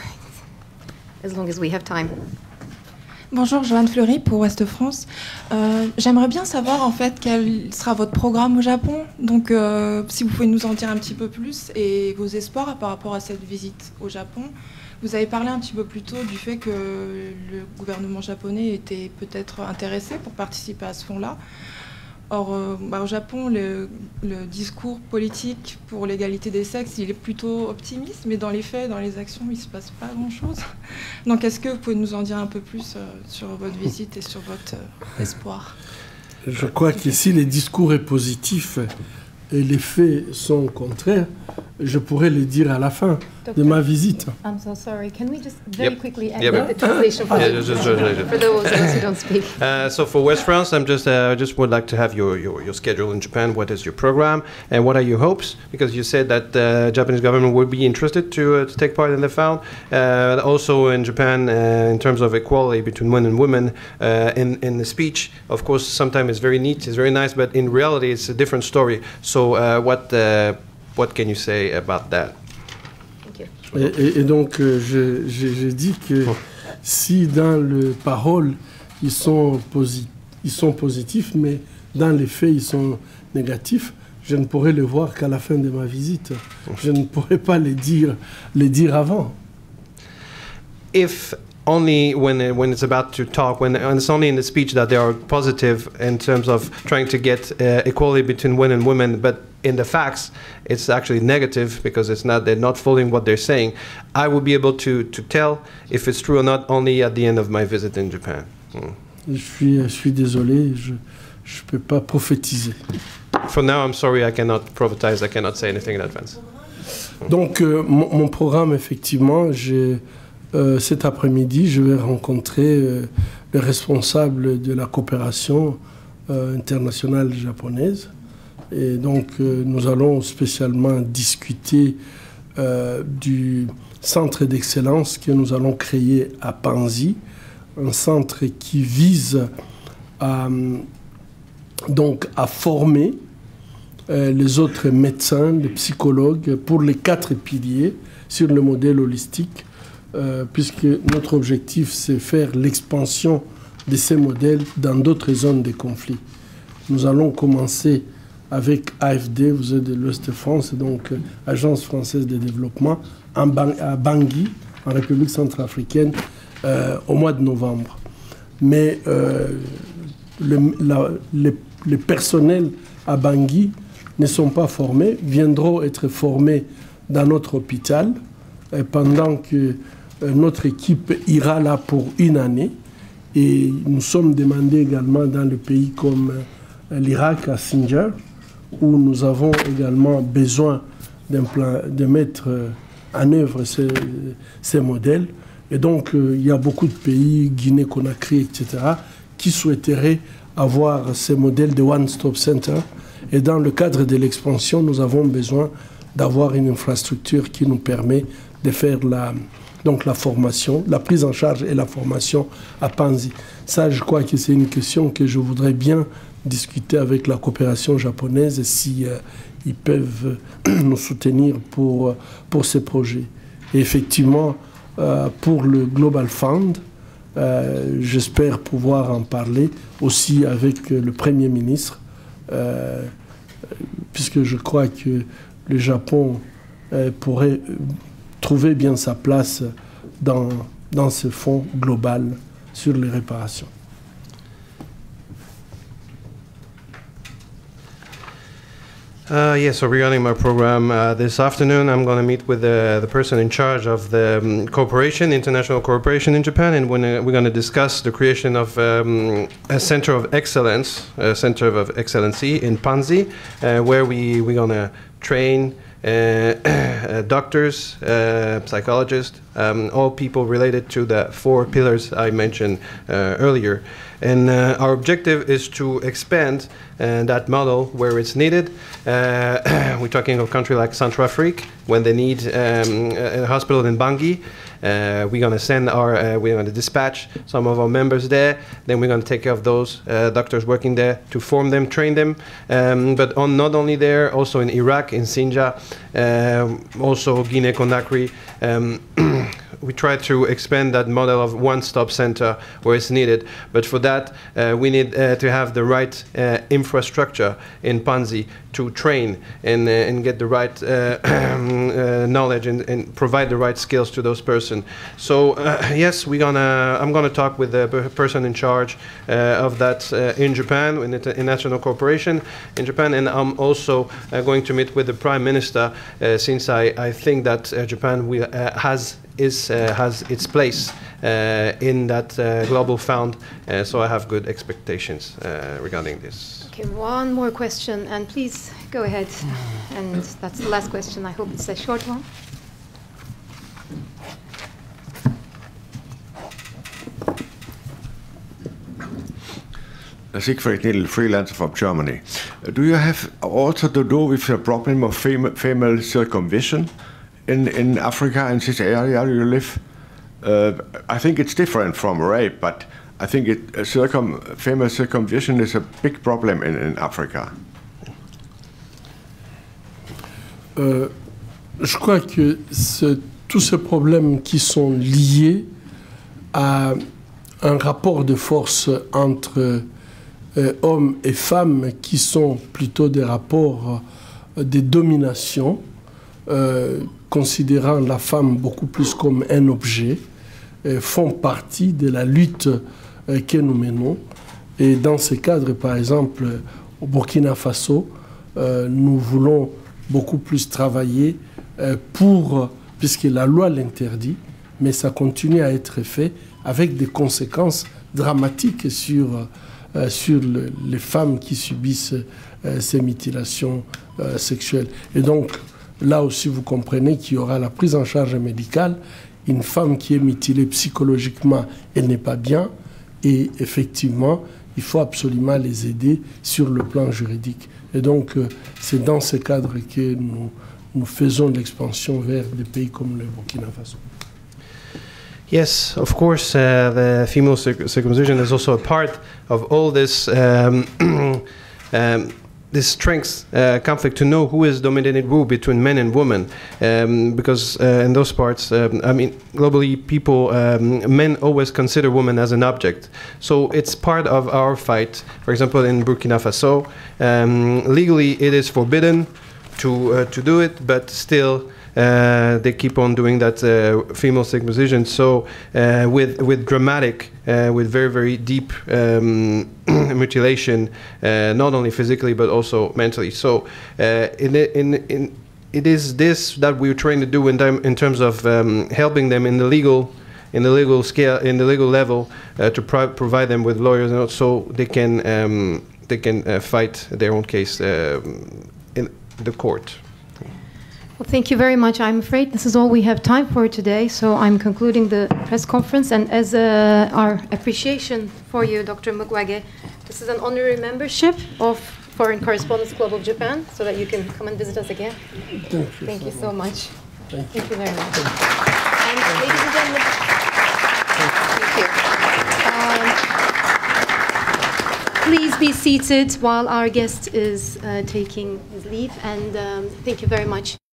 as long as we have time. Bonjour, Joanne Fleury pour Ouest France. Euh, J'aimerais bien savoir en fait quel sera votre programme au Japon. Donc, euh, si vous pouvez nous en dire un petit peu plus et vos espoirs par rapport à cette visite au Japon. Vous avez parlé un petit peu plus tôt du fait que le gouvernement japonais était peut-être intéressé pour participer à ce fonds-là. Or, euh, bah, au Japon, le, le discours politique pour l'égalité des sexes, il est plutôt optimiste, mais dans les faits, dans les actions, il ne se passe pas grand-chose. Donc, est-ce que vous pouvez nous en dire un peu plus euh, sur votre visite et sur votre euh, espoir? Je crois que si le discours est positif et les faits sont contraires, je pourrais le dire à la fin de ma visite. I'm so sorry. Can we just very Yep. quickly add Yep. the translation for, Yeah, just- just translate it. for those of us who don't speak? Uh, so for West France, I'm just uh, just would like to have your, your, your schedule in Japan. What is your program and what are your hopes? Because you said that the uh, Japanese government would be interested to, uh, to take part in the fund. Uh, also in Japan, uh, in terms of equality between men and women, uh, in in the speech, of course, sometimes it's very neat, it's very nice, but in reality, it's a different story. So uh, what uh, what can you say about that? Et, et, et donc, euh, je, je, je dis que si dans le parole, ils sont, posi ils sont positifs, mais dans les faits, ils sont négatifs, je ne pourrai le voir qu'à la fin de ma visite. Je ne pourrai pas les dire, les dire avant. If only when uh, when it's about to talk, when, when it's only in the speech that they are positive in terms of trying to get uh, equality between men and women, but in the facts, it's actually negative because it's not, they're not following what they're saying. I will be able to, to tell if it's true or not only at the end of my visit in Japan. Mm. Je suis, je suis désolé, je ne peux pas prophétiser. For now, I'm sorry, I cannot prophetize, I cannot say anything in advance. Donc, euh, mon, mon programme, effectivement, j'ai, euh, cet après-midi, je vais rencontrer euh, le responsable de la coopération euh, internationale japonaise. Et donc, euh, nous allons spécialement discuter euh, du centre d'excellence que nous allons créer à Panzi, un centre qui vise à, donc, à former euh, les autres médecins, les psychologues, pour les quatre piliers sur le modèle holistique, euh, puisque notre objectif, c'est faire l'expansion de ces modèles dans d'autres zones de conflit. Nous allons commencer avec A F D, vous êtes de l'Ouest de France, donc euh, Agence française de développement, en Ban- à Bangui, en République centrafricaine, euh, au mois de novembre. Mais euh, le, la, les, les personnels à Bangui ne sont pas formés, viendront être formés dans notre hôpital, euh, pendant que euh, notre équipe ira là pour une année. Et nous sommes demandés également dans le pays comme euh, l'Irak, à Sinjar, où nous avons également besoin de mettre en œuvre ces, ces modèles. Et donc, euh, il y a beaucoup de pays, Guinée-Conakry, et cetera, qui souhaiteraient avoir ces modèles de One-Stop Center. Et dans le cadre de l'expansion, nous avons besoin d'avoir une infrastructure qui nous permet de faire la, donc la formation, la prise en charge et la formation à Panzi. Ça, je crois que c'est une question que je voudrais bien discuter avec la coopération japonaise si euh, ils peuvent nous soutenir pour, pour ces projets. Et effectivement, euh, pour le Global Fund, euh, j'espère pouvoir en parler aussi avec le Premier ministre, euh, puisque je crois que le Japon euh, pourrait trouver bien sa place dans, dans ce fonds global sur les réparations. Uh, yes, so regarding my program uh, this afternoon, I'm going to meet with the, the person in charge of the um, cooperation, international cooperation in Japan, and when, uh, we're going to discuss the creation of um, a center of excellence, a center of excellency in Panzi, uh, where we, we're going to train uh, uh, doctors, uh, psychologists, um, all people related to the four pillars I mentioned uh, earlier. And uh, our objective is to expand uh, that model where it's needed. Uh, we're talking of a country like Centrafrique, when they need um, a hospital in Bangui. Uh, we're going to send our, uh, we're going to dispatch some of our members there. Then we're going to take care of those uh, doctors working there to form them, train them. Um, but on, not only there, also in Iraq, in Sinjar, uh, also Guinea-Conakry. Um, we try to expand that model of one-stop center where it's needed. But for that, uh, we need uh, to have the right uh, infrastructure in Panzi to train and, uh, and get the right uh, uh, knowledge and, and provide the right skills to those persons. So uh, yes, we're gonna, I'm going to talk with the person in charge uh, of that uh, in Japan, in the international cooperation in Japan, and I'm also uh, going to meet with the Prime Minister uh, since I, I think that uh, Japan will, uh, has is uh, has its place uh, in that uh, global fund, uh, so I have good expectations uh, regarding this. Okay, one more question, and please go ahead. And that's the last question. I hope it's a short one. Siegfried Nidl, freelancer from Germany. Uh, do you have also to do with the problem of fem female circumcision in, in Africa, in this area you live? Uh, I think it's different from rape, but I think it, uh, circum female circumcision is a big problem in, in Africa. Euh, je crois que ce, tous ces problèmes qui sont liés à un rapport de force entre euh, hommes et femmes qui sont plutôt des rapports euh, de domination, euh, considérant la femme beaucoup plus comme un objet, euh, font partie de la lutte euh, que nous menons. Et dans ce cadre, par exemple, au Burkina Faso, euh, nous voulons beaucoup plus travailler euh, pour, puisque la loi l'interdit, mais ça continue à être fait avec des conséquences dramatiques sur, euh, sur le, les femmes qui subissent euh, ces mutilations euh, sexuelles. Et donc, là aussi, vous comprenez qu'il y aura la prise en charge médicale. Une femme qui est mutilée psychologiquement, elle n'est pas bien. Et effectivement, il faut absolument les aider sur le plan juridique. Et donc, euh, c'est dans ce cadre que nous, nous faisons l'expansion vers des pays comme le Burkina Faso. Yes, of course, uh, the female circ circumcision is also a part of all this um, um, this strength uh, conflict to know who is dominated who between men and women, um, because uh, in those parts, um, I mean, globally, people, um, men always consider women as an object. So it's part of our fight. For example, in Burkina Faso, um, legally it is forbidden to uh, to do it, but still. Uh, they keep on doing that uh, female circumcision. So uh, with with dramatic, uh, with very very deep um, mutilation, uh, not only physically but also mentally. So uh, in in in it is this that we're trying to do in time in terms of um, helping them in the legal. In the legal scale, in the legal level, uh, to pro provide them with lawyers, and so they can um, they can uh, fight their own case uh, in the court. Well, thank you very much. I'm afraid this is all we have time for today, so I'm concluding the press conference. And as uh, our appreciation for you, Doctor Mukwege, this is an honorary membership of Foreign Correspondents Club of Japan, so that you can come and visit us again. Thank you, thank so you so much. Thank, thank you very much. And ladies and gentlemen, thank you. Um, please be seated while our guest is uh, taking his leave, and um, thank you very much.